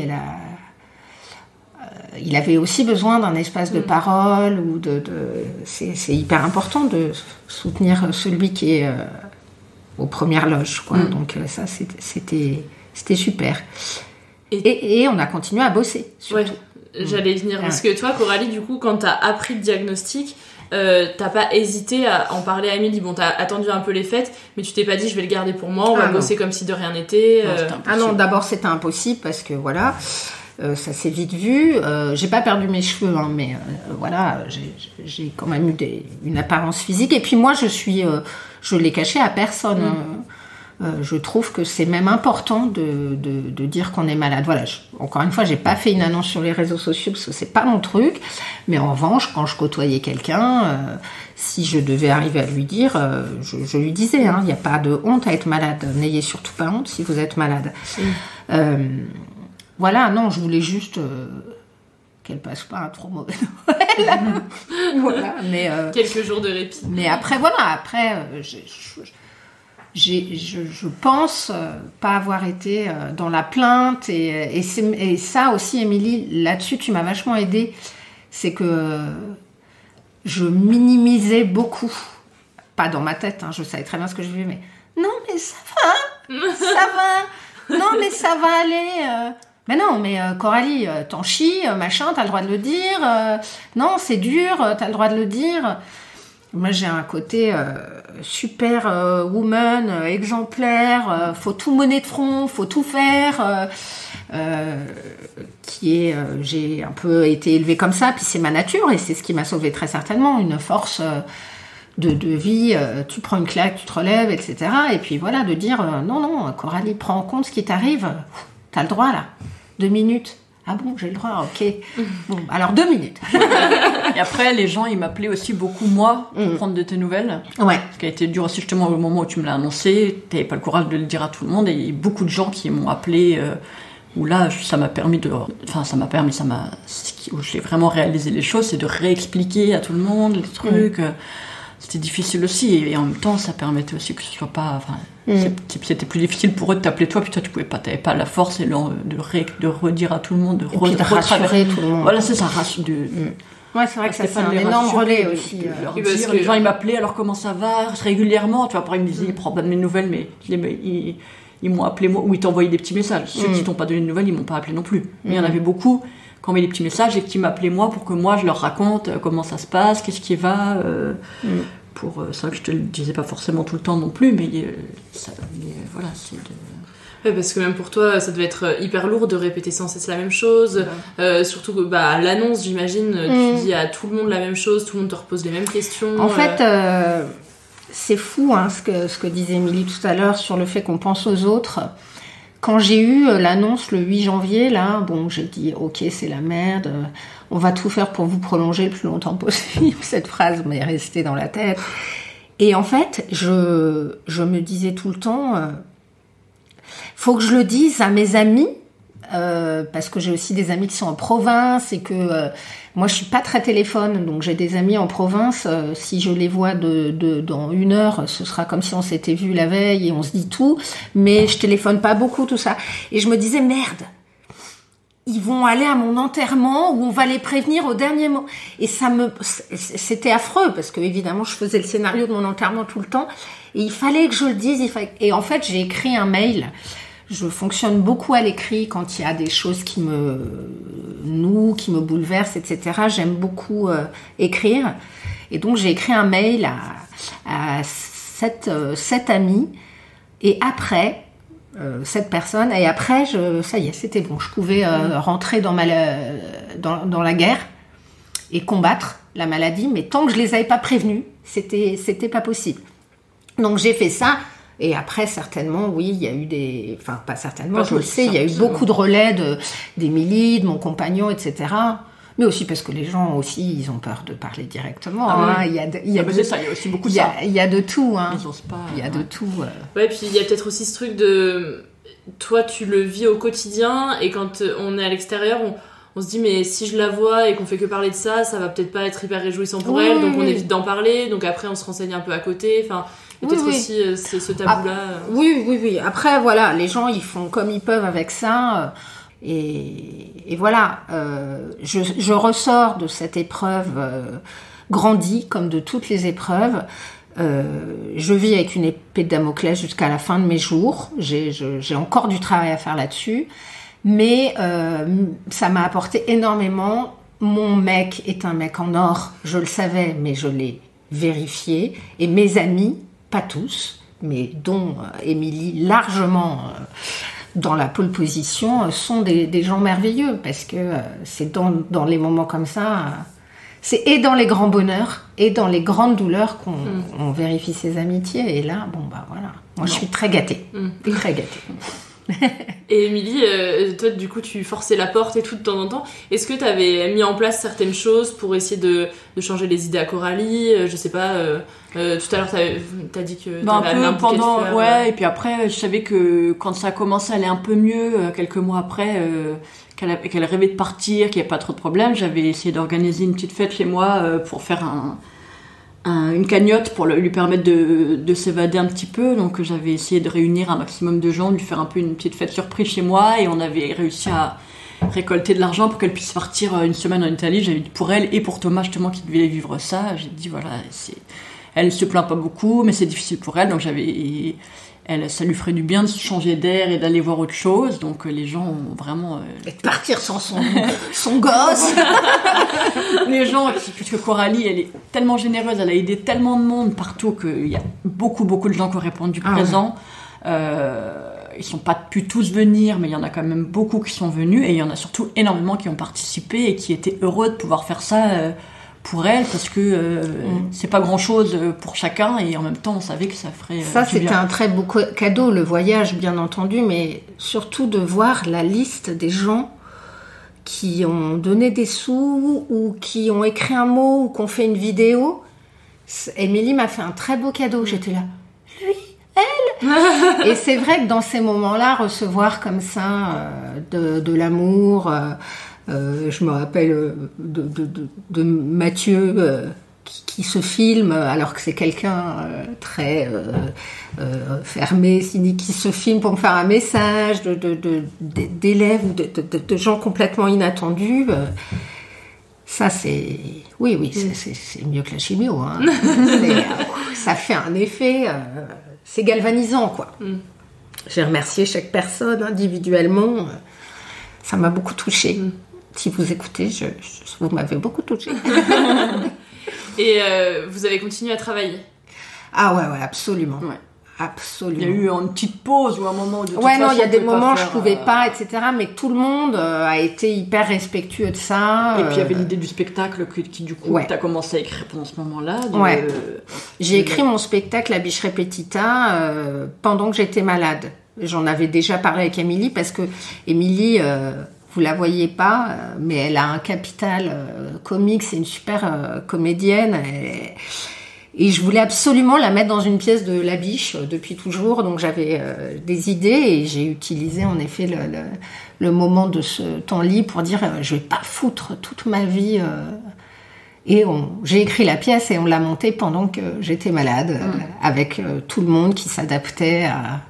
il avait aussi besoin d'un espace de parole ou c'est hyper important de soutenir celui qui est aux premières loges, quoi. Donc ça, c'était super. Et on a continué à bosser, surtout. Ouais, j'allais venir. Parce que toi, Coralie, du coup, quand t'as appris le diagnostic... t'as pas hésité à en parler à Émilie. Bon, t'as attendu un peu les fêtes, mais tu t'es pas dit je vais le garder pour moi, on va bosser comme si de rien n'était. Non, d'abord c'était impossible parce que voilà, ça s'est vite vu. J'ai pas perdu mes cheveux, mais voilà, j'ai quand même eu une apparence physique. Et puis moi, je l'ai caché à personne. Je trouve que c'est même important de dire qu'on est malade. Voilà, encore une fois, j'ai pas fait une annonce sur les réseaux sociaux parce que c'est pas mon truc. Mais en revanche, quand je côtoyais quelqu'un, si je devais arriver à lui dire, je lui disais, il n'y a pas de honte à être malade. N'ayez surtout pas honte si vous êtes malade. Voilà, non, je voulais juste qu'elle passe pas un trop mauvais Noël. Voilà, mais quelques jours de répit. Mais après, voilà, je pense pas avoir été dans la plainte et ça aussi, Émilie, là-dessus tu m'as vachement aidée, c'est que je minimisais beaucoup, pas dans ma tête, je savais très bien ce que je vivais, mais non mais ça va, non mais ça va aller, mais non mais Coralie, t'en chies, machin, t'as le droit de le dire, non c'est dur, t'as le droit de le dire. Moi, j'ai un côté super woman, exemplaire, faut tout mener de front, faut tout faire, j'ai un peu été élevée comme ça, puis c'est ma nature, et c'est ce qui m'a sauvée très certainement, une force de vie, tu prends une claque, tu te relèves, etc. Et puis voilà, de dire, non, Coralie, prends en compte ce qui t'arrive, t'as le droit là, 2 minutes. Ah bon, j'ai le droit, ok. Bon, alors 2 minutes. Et après, les gens, ils m'appelaient aussi beaucoup, moi, pour prendre de tes nouvelles. Ouais. Ce qui a été dur aussi, justement, au moment où tu me l'as annoncé. T'avais pas le courage de le dire à tout le monde. Et il y a beaucoup de gens qui m'ont appelé, où là, ça m'a permis où j'ai vraiment réalisé les choses, c'est de réexpliquer à tout le monde les trucs. C'était difficile aussi, et en même temps, ça permettait aussi que ce soit pas... C'était plus difficile pour eux de t'appeler toi, puis toi, tu pouvais pas, t'avais pas la force de redire à tout le monde, de rassurer tout le monde. Voilà, c'est ça, Ouais, c'est vrai que ça fait un énorme relais aussi. Les gens, ils m'appelaient, alors comment ça va, régulièrement, tu vois, après, ils me disaient, ils prennent pas de mes nouvelles, mais ils m'ont appelé, moi, ou ils t'envoyaient des petits messages. Ceux qui t'ont pas donné de nouvelles, ils m'ont pas appelé non plus. Mais il y en avait beaucoup qui envoyaient des petits messages et qui m'appelaient moi pour que moi, je leur raconte comment ça se passe, qu'est-ce qui va... c'est vrai que je te le disais pas forcément tout le temps non plus, mais voilà, c'est de... Ouais, parce que même pour toi, ça devait être hyper lourd de répéter sans cesse la même chose. Surtout que à l'annonce, j'imagine, tu dis à tout le monde la même chose, tout le monde te repose les mêmes questions. En fait, c'est fou ce que disait Émilie tout à l'heure sur le fait qu'on pense aux autres. Quand j'ai eu l'annonce le 8 janvier, là, bon, j'ai dit « Ok, c'est la merde, on va tout faire pour vous prolonger le plus longtemps possible. » Cette phrase m'est restée dans la tête. Et en fait, je me disais tout le temps faut que je le dise à mes amis, parce que j'ai aussi des amis qui sont en province et que moi je suis pas très téléphone, donc j'ai des amis en province, si je les vois dans 1 heure, ce sera comme si on s'était vu la veille et on se dit tout, mais je téléphone pas beaucoup, tout ça. Et je me disais merde, ils vont aller à mon enterrement où on va les prévenir au dernier moment. Et c'était affreux parce que évidemment je faisais le scénario de mon enterrement tout le temps et il fallait que je le dise. Et en fait j'ai écrit un mail. Je fonctionne beaucoup à l'écrit quand il y a des choses qui me bouleversent, etc. J'aime beaucoup écrire. Et donc j'ai écrit un mail à 7 amis. Et après, 7 personnes. Et après, ça y est, c'était bon. Je pouvais rentrer dans la guerre et combattre la maladie. Mais tant que je les avais pas prévenus, c'était pas possible. Donc j'ai fait ça. Et après, certainement, oui, il y a eu enfin, pas certainement, je le sais, il y a eu beaucoup de relais d'Émilie, de mon compagnon, etc. Mais aussi parce que les gens aussi, ils ont peur de parler directement. Il y a aussi beaucoup de ça. Il y a de tout. Ils osent pas. Il y a de tout. Ouais, puis il y a peut-être aussi ce truc de... Toi, tu le vis au quotidien, et quand on est à l'extérieur, on se dit, mais si je la vois et qu'on fait que parler de ça, ça va peut-être pas être hyper réjouissant pour elle, donc on évite d'en parler, donc après on se renseigne un peu à côté, enfin... Peut-être aussi ce tabou-là. Oui. Après, voilà, les gens, ils font comme ils peuvent avec ça. Et voilà, je ressors de cette épreuve grandie, comme de toutes les épreuves. Je vis avec une épée de Damoclès jusqu'à la fin de mes jours. J'ai encore du travail à faire là-dessus. Mais ça m'a apporté énormément. Mon mec est un mec en or. Je le savais, mais je l'ai vérifié. Et mes amis... pas tous, mais dont Émilie, largement dans la pole position, sont des gens merveilleux, parce que c'est dans les moments comme ça, c'est et dans les grands bonheurs et dans les grandes douleurs qu'on vérifie ses amitiés. Et là, voilà, moi je suis très gâtée, très gâtée. Et Émilie, toi du coup tu forçais la porte et tout de temps en temps. Est-ce que tu avais mis en place certaines choses pour essayer de changer les idées à Coralie? Je sais pas, tout à l'heure t'as dit que t'avais un peu pendant de faire, et puis après je savais que quand ça a commencé à aller un peu mieux, quelques mois après, qu'elle rêvait de partir, qu'il n'y avait pas trop de problèmes, j'avais essayé d'organiser une petite fête chez moi pour faire une cagnotte pour lui permettre de s'évader un petit peu. Donc j'avais essayé de réunir un maximum de gens, de lui faire un peu une petite fête surprise chez moi, et on avait réussi à récolter de l'argent pour qu'elle puisse partir 1 semaine en Italie. J'avais dit pour elle et pour Thomas justement qui devait vivre ça, j'ai dit voilà, elle se plaint pas beaucoup mais c'est difficile pour elle, donc ça lui ferait du bien de changer d'air et d'aller voir autre chose. Donc les gens ont vraiment... Et de partir sans son gosse. Les gens, puisque Coralie, elle est tellement généreuse, elle a aidé tellement de monde partout qu'il y a beaucoup de gens qui ont répondu présent. Ils sont pas pu tous venir, mais il y en a quand même beaucoup qui sont venus, et il y en a surtout énormément qui ont participé et qui étaient heureux de pouvoir faire ça pour elle, parce que c'est pas grand chose pour chacun, et en même temps on savait que ça ferait ça du c'était bien. un très beau cadeau, le voyage bien entendu, mais surtout de voir la liste des gens qui ont donné des sous ou qui ont écrit un mot ou qui ont fait une vidéo. Émilie m'a fait un très beau cadeau, j'étais là, lui, elle. Et c'est vrai que dans ces moments-là, recevoir comme ça de l'amour, je me rappelle de Mathieu qui se filme alors que c'est quelqu'un très fermé, cynique, qui se filme pour me faire un message, d'élèves ou de gens complètement inattendus. Ça, c'est... Oui, c'est mieux que la chimio. Hein. Ça fait un effet... c'est galvanisant, quoi. J'ai remercié chaque personne individuellement. Ça m'a beaucoup touchée. Si vous écoutez, vous m'avez beaucoup touchée. Et vous avez continué à travailler? Ah ouais, absolument. Ouais. Absolument. Il y a eu une petite pause ou un moment où de toute ouais, non, façon, il y a des moments où je faire, pouvais pas, etc. Mais tout le monde a été hyper respectueux de ça. Et puis il y avait l'idée du spectacle qui du coup, t'as commencé à écrire pendant ce moment-là. J'ai écrit mon spectacle La Biche Repetita pendant que j'étais malade. J'en avais déjà parlé avec Émilie parce que Émilie, vous la voyez pas, mais elle a un capital comique, c'est une super comédienne. Et je voulais absolument la mettre dans une pièce de La Biche depuis toujours, donc j'avais des idées et j'ai utilisé en effet le moment de ce temps libre pour dire je vais pas foutre toute ma vie. Et j'ai écrit la pièce et on l'a montée pendant que j'étais malade, avec tout le monde qui s'adaptait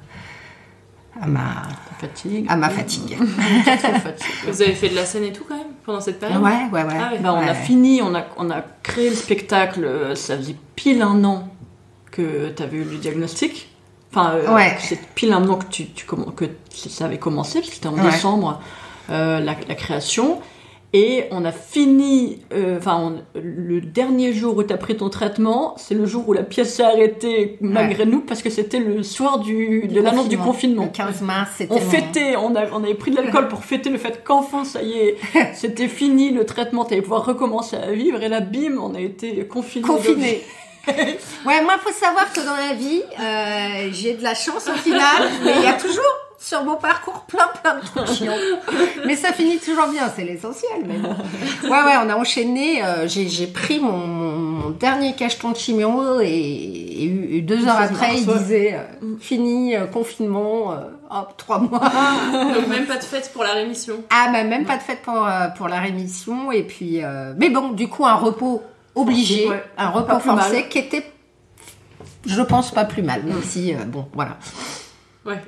à ma fatigue. Vous avez fait de la scène et tout quand même pendant cette période? Ouais. Ah ouais. On a fini, on a créé le spectacle, ça faisait pile un an que tu avais eu le diagnostic. Enfin, c'est pile un an que ça avait commencé, parce que c'était en décembre, la création. Et on a fini, le dernier jour où tu as pris ton traitement, c'est le jour où la pièce s'est arrêtée malgré nous, parce que c'était le soir de l'annonce du confinement. Le 15 mars, c'était... On fêtait, on avait pris de l'alcool pour fêter le fait qu'enfin, ça y est, c'était fini, le traitement, tu allais pouvoir recommencer à vivre, et là, bim, on a été confinés. Ouais, moi, faut savoir que dans la vie, j'ai de la chance au final, mais il y a toujours... sur mon parcours plein de trucs chiants. Mais ça finit toujours bien, c'est l'essentiel. Mais bon. Ouais, on a enchaîné. J'ai pris mon dernier cacheton de chimio et 2 heures après, il disait fini, confinement, 3 mois. Donc même pas de fête pour la rémission. Ah, bah même pas de fête pour la rémission. Et puis, mais bon, du coup, un repos obligé, un repos forcé qui était, je pense, pas plus mal. Même si, bon, voilà. Ouais.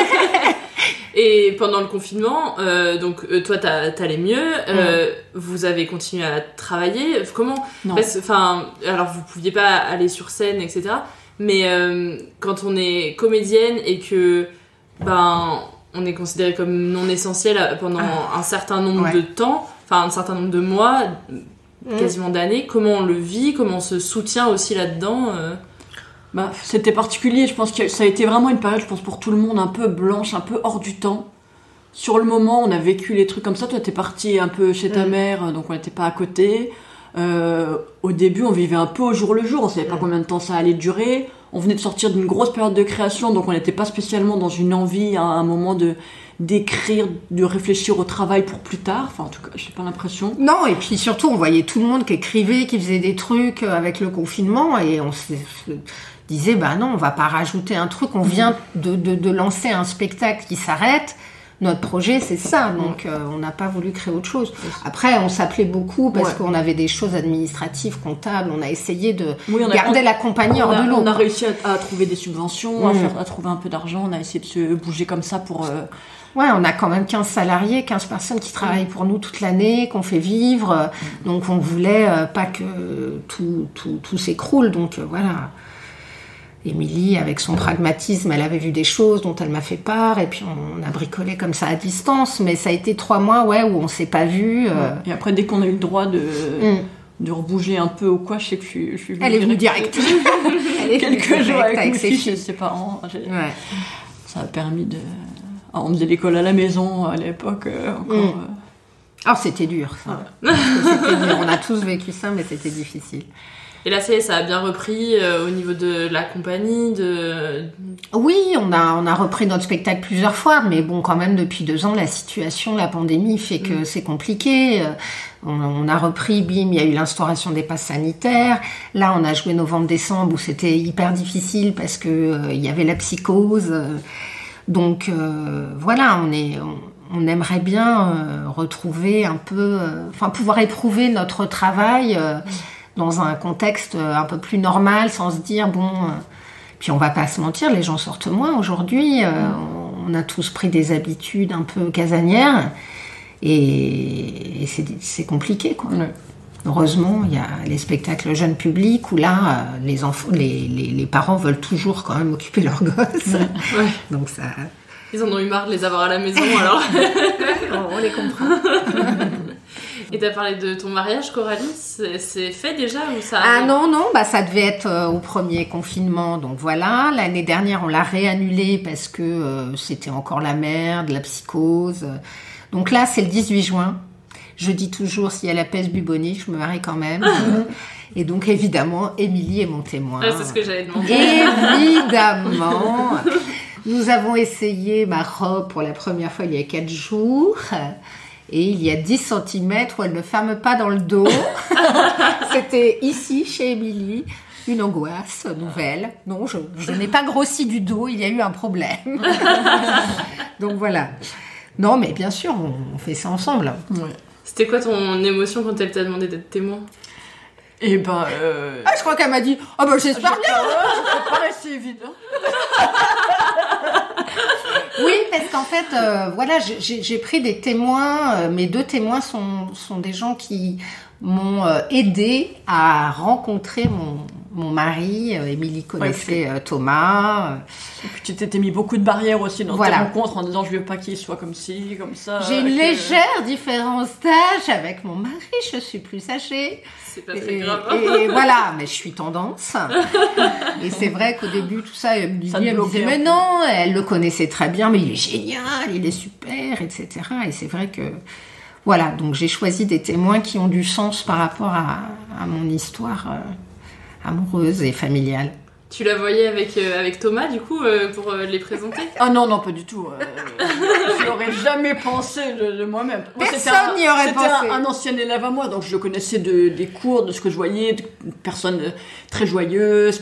Et pendant le confinement, toi t'allais mieux, vous avez continué à travailler. Comment? Non. Alors vous pouviez pas aller sur scène, etc. Mais quand on est comédienne et que on est considéré comme non essentiel pendant un certain nombre de temps, un certain nombre de mois, quasiment d'années, comment on le vit, comment on se soutient aussi là-dedans? C'était particulier, je pense que ça a été vraiment une période, je pense, pour tout le monde, un peu blanche, un peu hors du temps. Sur le moment, on a vécu les trucs comme ça. Toi, t'es partie un peu chez ta mère, donc on n'était pas à côté. Au début, on vivait un peu au jour le jour, on savait pas combien de temps ça allait durer. On venait de sortir d'une grosse période de création, donc on n'était pas spécialement dans une envie à un moment d'écrire, de réfléchir au travail pour plus tard. Enfin, en tout cas, j'ai pas l'impression. Non, et puis surtout, on voyait tout le monde qui écrivait, qui faisait des trucs avec le confinement, et on se disait, non, on va pas rajouter un truc, on vient de lancer un spectacle qui s'arrête. Notre projet, c'est ça, donc on n'a pas voulu créer autre chose. Après, on s'appelait beaucoup parce qu'on avait des choses administratives, comptables, on a essayé de garder la compagnie hors de l'eau. On a réussi à trouver des subventions, à trouver un peu d'argent, on a essayé de se bouger comme ça pour... Ouais, on a quand même 15 salariés, 15 personnes qui travaillent pour nous toute l'année, qu'on fait vivre, donc on voulait pas que tout s'écroule, donc voilà. Émilie, avec son pragmatisme, elle avait vu des choses dont elle m'a fait part, et puis on a bricolé comme ça à distance. Mais ça a été 3 mois, où on s'est pas vus. Et après, dès qu'on a eu le droit de rebouger un peu ou quoi, je sais que je suis venue. Elle est venue direct. Quelques jours avec ses filles. ses parents. Ça a permis de... on faisait l'école à la maison à l'époque encore. Alors c'était dur, ça. C'était dur. On a tous vécu ça, mais c'était difficile. Et là, ça a bien repris au niveau de la compagnie, Oui, on a repris notre spectacle plusieurs fois, mais bon, quand même, depuis 2 ans, la situation, la pandémie fait que c'est compliqué. On a repris, bim, il y a eu l'instauration des passes sanitaires. Là, on a joué novembre-décembre où c'était hyper difficile parce que il y avait la psychose. Donc, voilà, on aimerait bien retrouver un peu... pouvoir éprouver notre travail... dans un contexte un peu plus normal, sans se dire, puis on va pas se mentir, les gens sortent moins aujourd'hui, on a tous pris des habitudes un peu casanières, et c'est compliqué, quoi. Ouais. Heureusement, il y a les spectacles jeunes publics, où là, les enfants, les parents veulent toujours quand même occuper leurs gosses. Ouais. Donc ça... Ils en ont eu marre de les avoir à la maison, alors. On les comprend. Et t'as parlé de ton mariage, Coralie, c'est fait déjà ou ça non, ça devait être au premier confinement, donc voilà. L'année dernière, on l'a réannulé parce que c'était encore la merde, la psychose. Donc là, c'est le 18 juin. Je dis toujours, s'il y a la peste bubonique, je me marie quand même. Et donc, évidemment, Émilie est mon témoin. C'est ce que j'allais demander. Évidemment. Nous avons essayé ma robe pour la première fois il y a 4 jours. Et il y a 10 cm où elle ne ferme pas dans le dos. C'était ici, chez Émilie, une angoisse nouvelle. Non, je n'ai pas grossi du dos, il y a eu un problème. Donc voilà. Non, mais bien sûr, on fait ça ensemble. Ouais. C'était quoi ton émotion quand elle t'a demandé d'être témoin ? Je crois qu'elle m'a dit « Oh j'espère bien !» C'est pas resté évident. Oui, parce qu'en fait, j'ai pris des témoins. Mes 2 témoins sont des gens qui m'ont aidé à rencontrer mon mari. Émilie connaissait Thomas. Et puis tu t'étais mis beaucoup de barrières aussi dans tes rencontres en disant je veux pas qu'il soit comme ci, comme ça. J'ai une légère différence d'âge avec mon mari, je suis plus âgée. C'est pas très grave. Et voilà, mais je suis tendance. Et c'est vrai qu'au début, tout ça, elle me disait mais non, elle le connaissait très bien, mais il est génial, il est super, etc. Et c'est vrai que... Voilà, donc j'ai choisi des témoins qui ont du sens par rapport à mon histoire amoureuse et familiale. Tu la voyais avec Thomas, du coup, pour les présenter ? Ah non, pas du tout. Je n'aurais jamais pensé de moi-même. Personne n'y aurait pensé. C'était un ancien élève à moi, donc je le connaissais des cours, de ce que je voyais, une personne très joyeuse,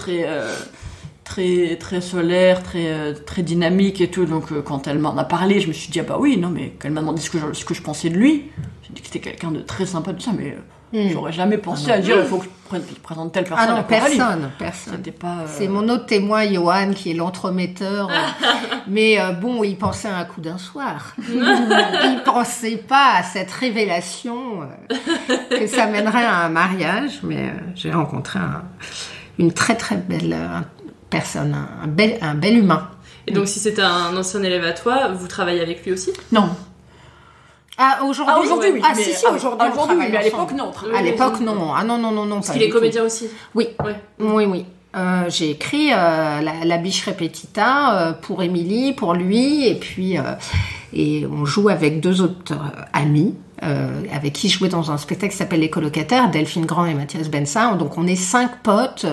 très solaire, très dynamique et tout. Donc quand elle m'en a parlé, je me suis dit ah bah oui, non mais quand elle m'a demandé ce que je pensais de lui, j'ai dit que c'était quelqu'un de très sympa, tout ça, mais j'aurais jamais pensé à dire il faut que je présente telle personne. Ah non, personne. C'était pas. C'est mon autre témoin, Johan, qui est l'entremetteur. Mais il pensait à un coup d'un soir. Il pensait pas à cette révélation que ça mènerait à un mariage. Mais j'ai rencontré une très très belle personne, un bel humain. Et donc si c'était un ancien élève à toi, vous travaillez avec lui aussi ? Non. Aujourd'hui, oui. Si, aujourd'hui, oui, mais à l'époque, non. À l'époque, non. Ah non. Parce qu'il est comédien aussi. Oui. Ouais. Oui. J'ai écrit la biche Repetita pour Émilie, pour lui, et puis et on joue avec 2 autres amis avec qui je jouais dans un spectacle qui s'appelle Les Colocataires, Delphine Grand et Mathias Bensa. Donc on est 5 potes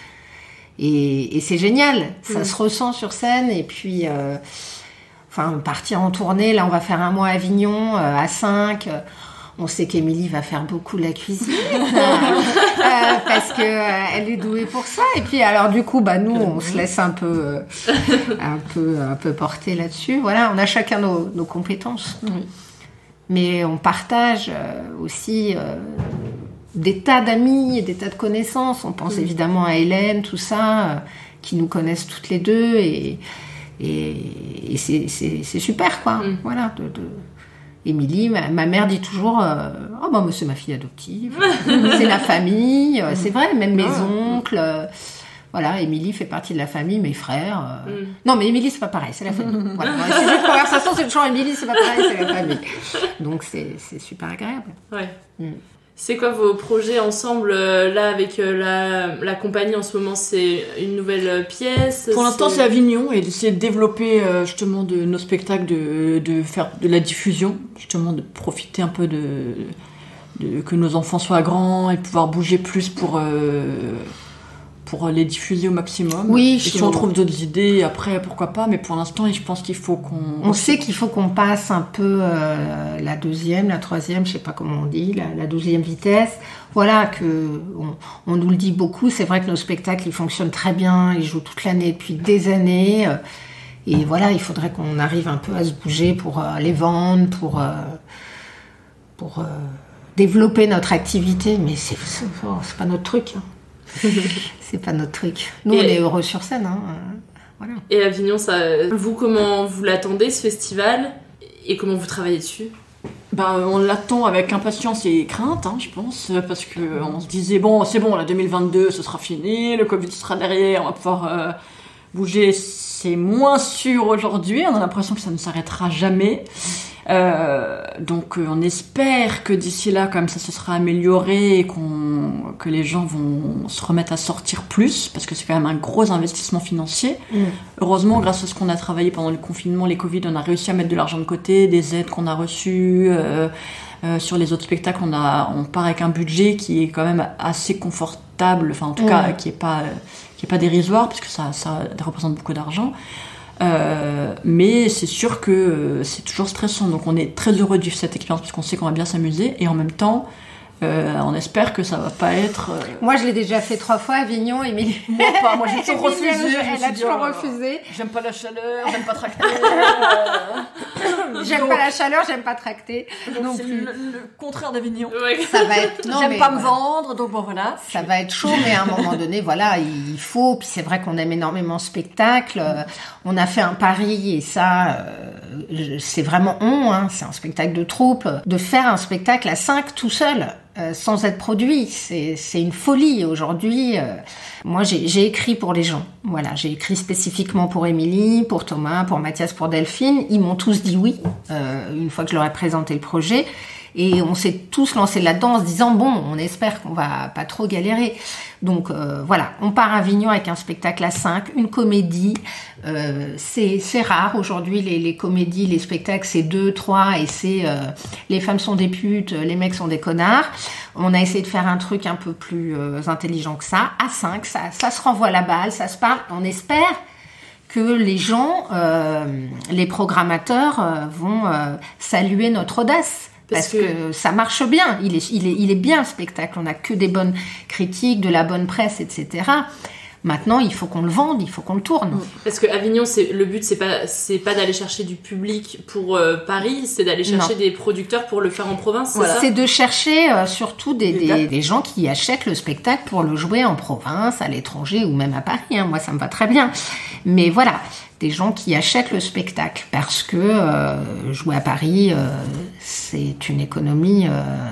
et c'est génial. Ça se ressent sur scène et puis... partir en tournée, là on va faire 1 mois à Avignon, à 5. On sait qu'Émilie va faire beaucoup la cuisine parce que elle est douée pour ça. Et puis alors du coup, nous on se laisse un peu porter là-dessus. Voilà, on a chacun nos compétences. Oui. Mais on partage aussi des tas d'amis et des tas de connaissances. On pense évidemment à Hélène, tout ça, qui nous connaissent toutes les 2 et c'est super, quoi. Voilà. Émilie, ma mère dit toujours mais c'est ma fille adoptive. C'est la famille. C'est vrai, même mes oncles. Voilà, Émilie fait partie de la famille, mes frères. Non, mais Émilie, c'est pas pareil, c'est la famille. Voilà. Dans les sujets de conversation, c'est toujours Émilie, c'est pas pareil, c'est la famille. Donc, c'est super agréable. Ouais. C'est quoi vos projets ensemble là avec la compagnie en ce moment? C'est une nouvelle pièce? Pour l'instant, c'est Avignon et d'essayer de développer justement de nos spectacles, de faire de la diffusion, justement de profiter un peu que nos enfants soient grands et pouvoir bouger plus pour les diffuser au maximum. Oui, et si on trouve d'autres idées, après, pourquoi pas, mais pour l'instant, je pense qu'il faut qu'on... On sait qu'il faut qu'on passe un peu la deuxième, la troisième, je sais pas comment on dit, la 12e vitesse. Voilà, on nous le dit beaucoup, c'est vrai que nos spectacles, ils fonctionnent très bien, ils jouent toute l'année depuis des années, et voilà, il faudrait qu'on arrive un peu à se bouger pour les vendre, pour développer notre activité, mais c'est pas notre truc, hein. C'est pas notre truc. Nous, on est heureux sur scène. Hein. Voilà. Et Avignon, comment vous l'attendez, ce festival? Et comment vous travaillez dessus? On l'attend avec impatience et crainte, je pense, parce qu'on se disait, bon, c'est bon, la 2022, ce sera fini, le Covid sera derrière, on va pouvoir bouger. C'est moins sûr aujourd'hui, on a l'impression que ça ne s'arrêtera jamais. Donc on espère que d'ici là, quand même, ça se sera amélioré et que les gens vont se remettre à sortir plus, parce que c'est quand même un gros investissement financier. Heureusement, grâce à ce qu'on a travaillé pendant le confinement, les Covid, on a réussi à mettre de l'argent de côté, des aides qu'on a reçues. Sur les autres spectacles, on part avec un budget qui est quand même assez confortable, enfin en tout cas qui est pas dérisoire, parce que ça représente beaucoup d'argent. Mais c'est sûr que c'est toujours stressant, donc on est très heureux de vivre cette expérience parce qu'on sait qu'on va bien s'amuser, et en même temps on espère que ça va pas être... Moi je l'ai déjà fait 3 fois à Avignon, Émilie. Moi j'ai toujours refusé. Elle a toujours refusé. J'aime pas la chaleur, j'aime pas tracter. J'aime pas la chaleur, j'aime pas tracter. Non plus. Le contraire d'Avignon. Ça va être... J'aime pas me vendre, donc bon voilà. Ça va être chaud, mais à un moment donné, voilà, il faut. Puis c'est vrai qu'on aime énormément ce spectacle. On a fait un pari, et ça, c'est vraiment c'est un spectacle de troupe. De faire un spectacle à 5 tout seul, sans être produit, c'est une folie aujourd'hui. Moi, j'ai écrit pour les gens. Voilà, j'ai écrit spécifiquement pour Émilie, pour Thomas, pour Mathias, pour Delphine. Ils m'ont tous dit oui, une fois que je leur ai présenté le projet. Et on s'est tous lancés là-dedans en se disant, bon, on espère qu'on va pas trop galérer. Donc voilà, on part à Avignon avec un spectacle à 5, une comédie. C'est rare aujourd'hui, les comédies, les spectacles, c'est 2, 3, et c'est les femmes sont des putes, les mecs sont des connards. On a essayé de faire un truc un peu plus intelligent que ça. À 5, ça se renvoie la balle, ça se parle. On espère que les gens, les programmateurs vont saluer notre audace. Parce que ça marche bien, il est bien le spectacle, on n'a que des bonnes critiques, de la bonne presse, etc. Maintenant, il faut qu'on le vende, il faut qu'on le tourne. Parce que Avignon, le but, c'est pas d'aller chercher du public pour Paris, c'est d'aller chercher des producteurs pour le faire en province, c'est ça ? C'est de chercher surtout des gens qui achètent le spectacle pour le jouer en province, à l'étranger ou même à Paris. Moi, ça me va très bien. Mais voilà, des gens qui achètent le spectacle parce que jouer à Paris, c'est une économie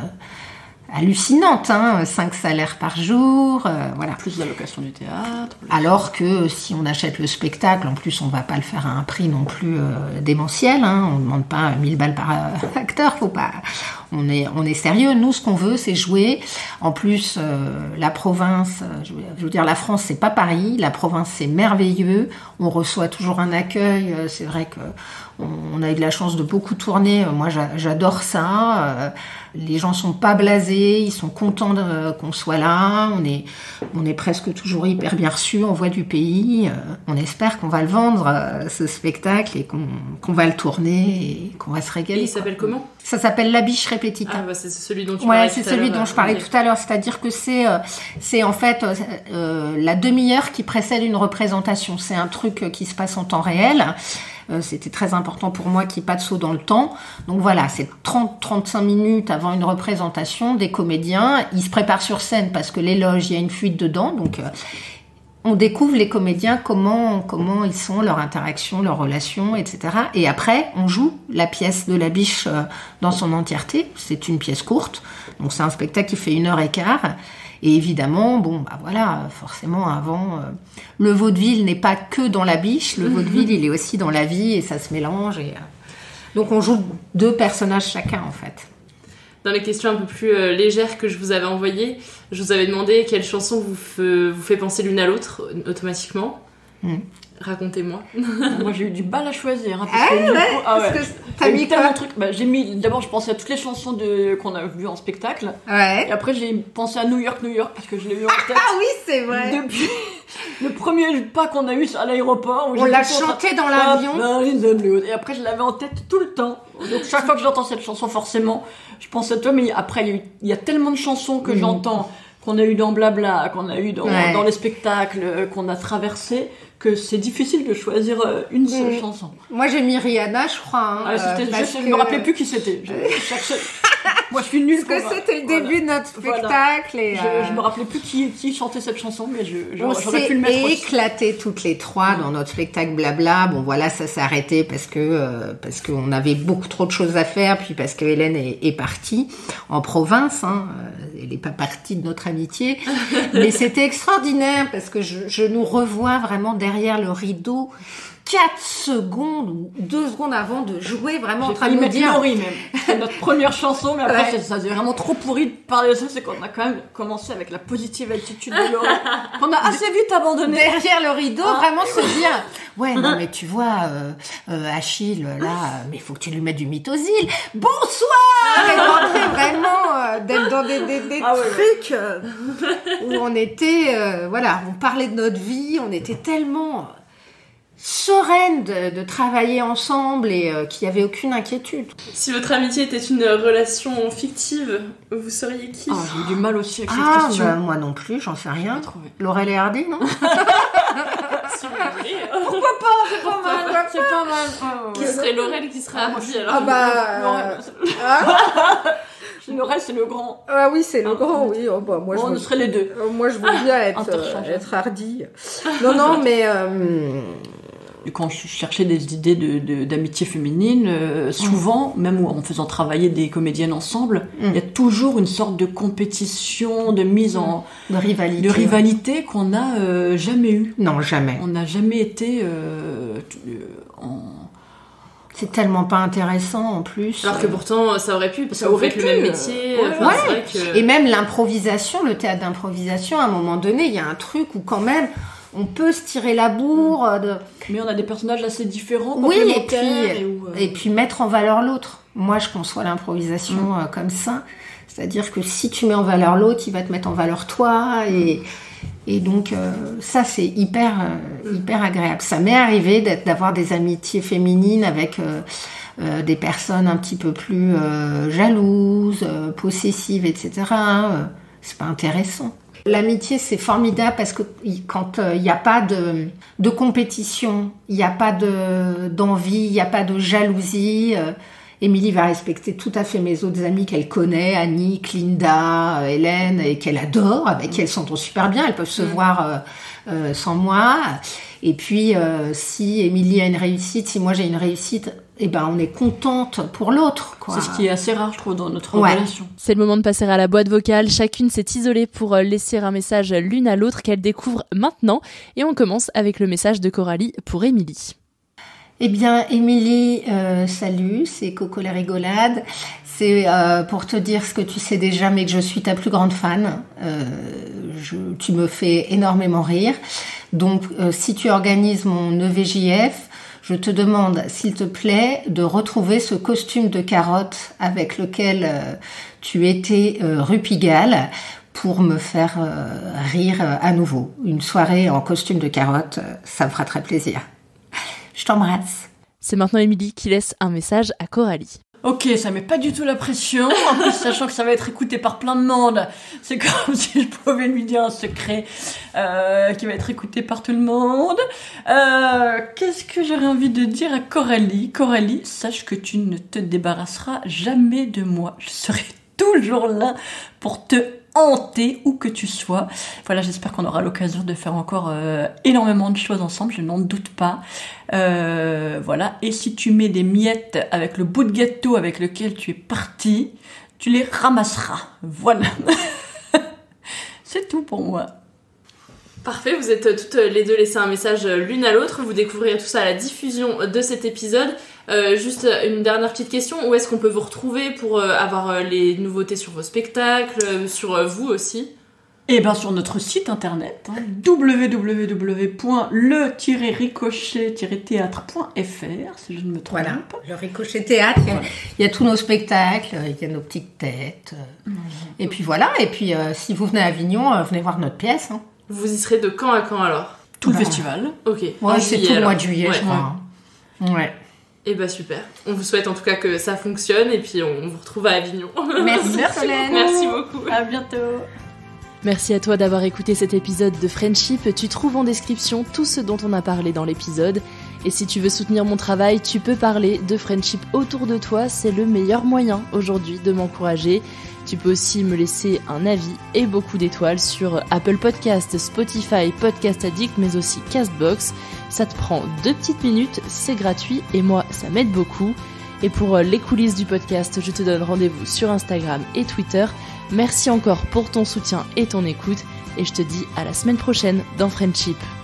hallucinante, 5 salaires par jour, voilà. Plus la location du théâtre. Alors que si on achète le spectacle, en plus on va pas le faire à un prix non plus démentiel, on ne demande pas 1000 balles par acteur, faut pas. On est sérieux. Nous, ce qu'on veut, c'est jouer. En plus, la province, je veux dire, la France, c'est pas Paris. La province, c'est merveilleux. On reçoit toujours un accueil. C'est vrai que on a eu de la chance de beaucoup tourner. Moi, j'adore ça. Les gens sont pas blasés. Ils sont contents qu'on soit là. On est presque toujours hyper bien reçus. On voit du pays. On espère qu'on va le vendre, ce spectacle, et qu'on va le tourner et qu'on va se régaler. Et il s'appelle comment ? Ça s'appelle La Biche Répétita. Ah bah c'est celui dont tu parlais tout à l'heure. Ouais, c'est celui dont je parlais tout à l'heure. C'est-à-dire que c'est en fait la demi-heure qui précède une représentation. C'est un truc qui se passe en temps réel. C'était très important pour moi qu'il n'y ait pas de saut dans le temps. Donc voilà, c'est 30-35 minutes avant une représentation. Des comédiens, ils se préparent sur scène parce que l'éloge, il y a une fuite dedans. Donc on découvre les comédiens, comment ils sont, leur interaction, leurs relations, etc. Et après, on joue la pièce de La Biche dans son entièreté. C'est une pièce courte, donc c'est un spectacle qui fait 1h15. Et évidemment, forcément, avant, le vaudeville n'est pas que dans La Biche. Le vaudeville, il est aussi dans la vie et ça se mélange. Donc on joue 2 personnages chacun, en fait. Dans les questions un peu plus légères que je vous avais envoyées, je vous avais demandé quelle chanson vous fait penser l'une à l'autre automatiquement. Racontez-moi. Moi, j'ai eu du mal à choisir. Parce que t'as mis quoi ? Truc. D'abord, je pensais à toutes les chansons qu'on a vues en spectacle. Ouais. Et après, j'ai pensé à New York, parce que je l'ai vu en tête. Ah oui, c'est vrai. Depuis le premier pas qu'on a eu à l'aéroport. On l'a chanté dans l'avion. Et après, je l'avais en tête tout le temps. Donc, chaque fois que j'entends cette chanson, forcément, je pense à toi. Mais après, il y a tellement de chansons que j'entends, qu'on a eu dans Blabla, qu'on a eu dans les spectacles, qu'on a traversés, que c'est difficile de choisir une seule chanson. Moi, j'ai mis Rihanna, je crois. Je me rappelais plus qui c'était. Moi, je suis nulle. Parce que c'était le début de notre spectacle. Et je me rappelais plus qui chantait cette chanson, mais on j'aurais pu le mettre. On s'est éclaté toutes les 3 dans notre spectacle Blabla. Bon, voilà, ça s'est arrêté parce qu'on avait beaucoup trop de choses à faire, puis parce que Hélène est partie en province. Elle n'est pas partie de notre amitié, mais c'était extraordinaire parce que je nous revois vraiment derrière le rideau. 4 secondes ou 2 secondes avant de jouer, vraiment en train de me dire... Laurie, même. C'est notre première chanson, mais après, ça c'est vraiment trop pourri de parler de ça, c'est qu'on a quand même commencé avec la positive attitude de Laurie, qu'on a assez vite abandonné. Derrière le rideau, vraiment se dire, ouais, non, mais tu vois, Achille, là, mais il faut que tu lui mettes du Mythosil. Bonsoir! Et rentrer vraiment, d'être dans des trucs où on était, on parlait de notre vie, on était tellement... sereine de travailler ensemble et qu'il n'y avait aucune inquiétude. Si votre amitié était une relation fictive, vous seriez qui ? J'ai eu du mal aussi avec cette question. Moi non plus, j'en sais rien. Laurel et Hardy, non ? Si vous voulez. Pourquoi pas ? C'est pas mal. Qui serait Laurel, qui serait Hardy alors ? Laurel, c'est le grand. Ah oui, c'est le grand, oui. Moi, on serait les 2. Moi, je veux bien être Hardy. Non, mais... Quand je cherchais des idées d'amitié féminine, souvent, même en faisant travailler des comédiennes ensemble, il y a toujours une sorte de compétition, de mise en... de rivalité qu'on n'a jamais eue. Non, jamais. On n'a jamais été C'est tellement pas intéressant en plus. Alors que pourtant, ça aurait pu, parce que vous faites le même métier. C'est vrai que... Et même l'improvisation, le théâtre d'improvisation, à un moment donné, il y a un truc où quand même... on peut se tirer la bourre. Mais on a des personnages assez différents. Oui, et puis mettre en valeur l'autre. Moi, je conçois l'improvisation comme ça. C'est-à-dire que si tu mets en valeur l'autre, il va te mettre en valeur toi. Et donc, ça, c'est hyper agréable. Ça m'est arrivé d'avoir des amitiés féminines avec des personnes un petit peu plus jalouses, possessives, etc. C'est pas intéressant. L'amitié, c'est formidable parce que quand il n'y a pas de compétition, il n'y a pas d'envie, il n'y a pas de jalousie, Émilie va respecter tout à fait mes autres amies qu'elle connaît, Annick, Linda, Hélène, et qu'elle adore, avec qui elles s'entendent super bien, elles peuvent se voir sans moi. Et puis, si Émilie a une réussite, si moi j'ai une réussite, on est contente pour l'autre, quoi. C'est ce qui est assez rare, je trouve, dans notre relation. C'est le moment de passer à la boîte vocale. Chacune s'est isolée pour laisser un message l'une à l'autre qu'elle découvre maintenant. Et on commence avec le message de Coralie pour Émilie. Eh bien, Émilie, salut, c'est Coco la rigolade. C'est pour te dire ce que tu sais déjà, mais que je suis ta plus grande fan. Tu me fais énormément rire. Donc, si tu organises mon EVJF, je te demande, s'il te plaît, de retrouver ce costume de carotte avec lequel tu étais rue Pigalle pour me faire rire à nouveau. Une soirée en costume de carotte, ça me fera très plaisir. Je t'embrasse. C'est maintenant Émilie qui laisse un message à Coralie. Ok, ça met pas du tout la pression, en plus sachant que ça va être écouté par plein de monde. C'est comme si je pouvais lui dire un secret qui va être écouté par tout le monde. Qu'est-ce que j'aurais envie de dire à Coralie ? Coralie, sache que tu ne te débarrasseras jamais de moi. Je serai toujours là pour te hanter où que tu sois. Voilà, j'espère qu'on aura l'occasion de faire encore énormément de choses ensemble, je n'en doute pas. Voilà, et si tu mets des miettes avec le bout de gâteau avec lequel tu es parti, tu les ramasseras. Voilà. C'est tout pour moi. Parfait, vous êtes toutes les deux laissées un message l'une à l'autre, vous découvrirez tout ça à la diffusion de cet épisode. Juste une dernière petite question, où est-ce qu'on peut vous retrouver pour avoir les nouveautés sur vos spectacles, sur vous aussi ? Et bien sur notre site internet, www.le-ricochet-théâtre.fr, si je ne me trompe Voilà, pas. le Ricochet Théâtre, il y a tous nos spectacles, il y a nos petites têtes. Et puis voilà, et puis si vous venez à Avignon, venez voir notre pièce. Hein. Vous y serez de quand à quand alors ? Tout le festival. Ok. Ouais, c'est tout le mois de juillet, je crois. Ouais. Et bah super. On vous souhaite en tout cas que ça fonctionne et puis on vous retrouve à Avignon. Merci Solène. Merci beaucoup. À bientôt. Merci à toi d'avoir écouté cet épisode de Friendship. Tu trouves en description tout ce dont on a parlé dans l'épisode. Et si tu veux soutenir mon travail, tu peux parler de Friendship autour de toi. C'est le meilleur moyen aujourd'hui de m'encourager. Tu peux aussi me laisser un avis et beaucoup d'étoiles sur Apple Podcasts, Spotify, Podcast Addict, mais aussi Castbox. Ça te prend 2 petites minutes, c'est gratuit et moi, ça m'aide beaucoup. Et pour les coulisses du podcast, je te donne rendez-vous sur Instagram et Twitter. Merci encore pour ton soutien et ton écoute. Et je te dis à la semaine prochaine dans Friendship.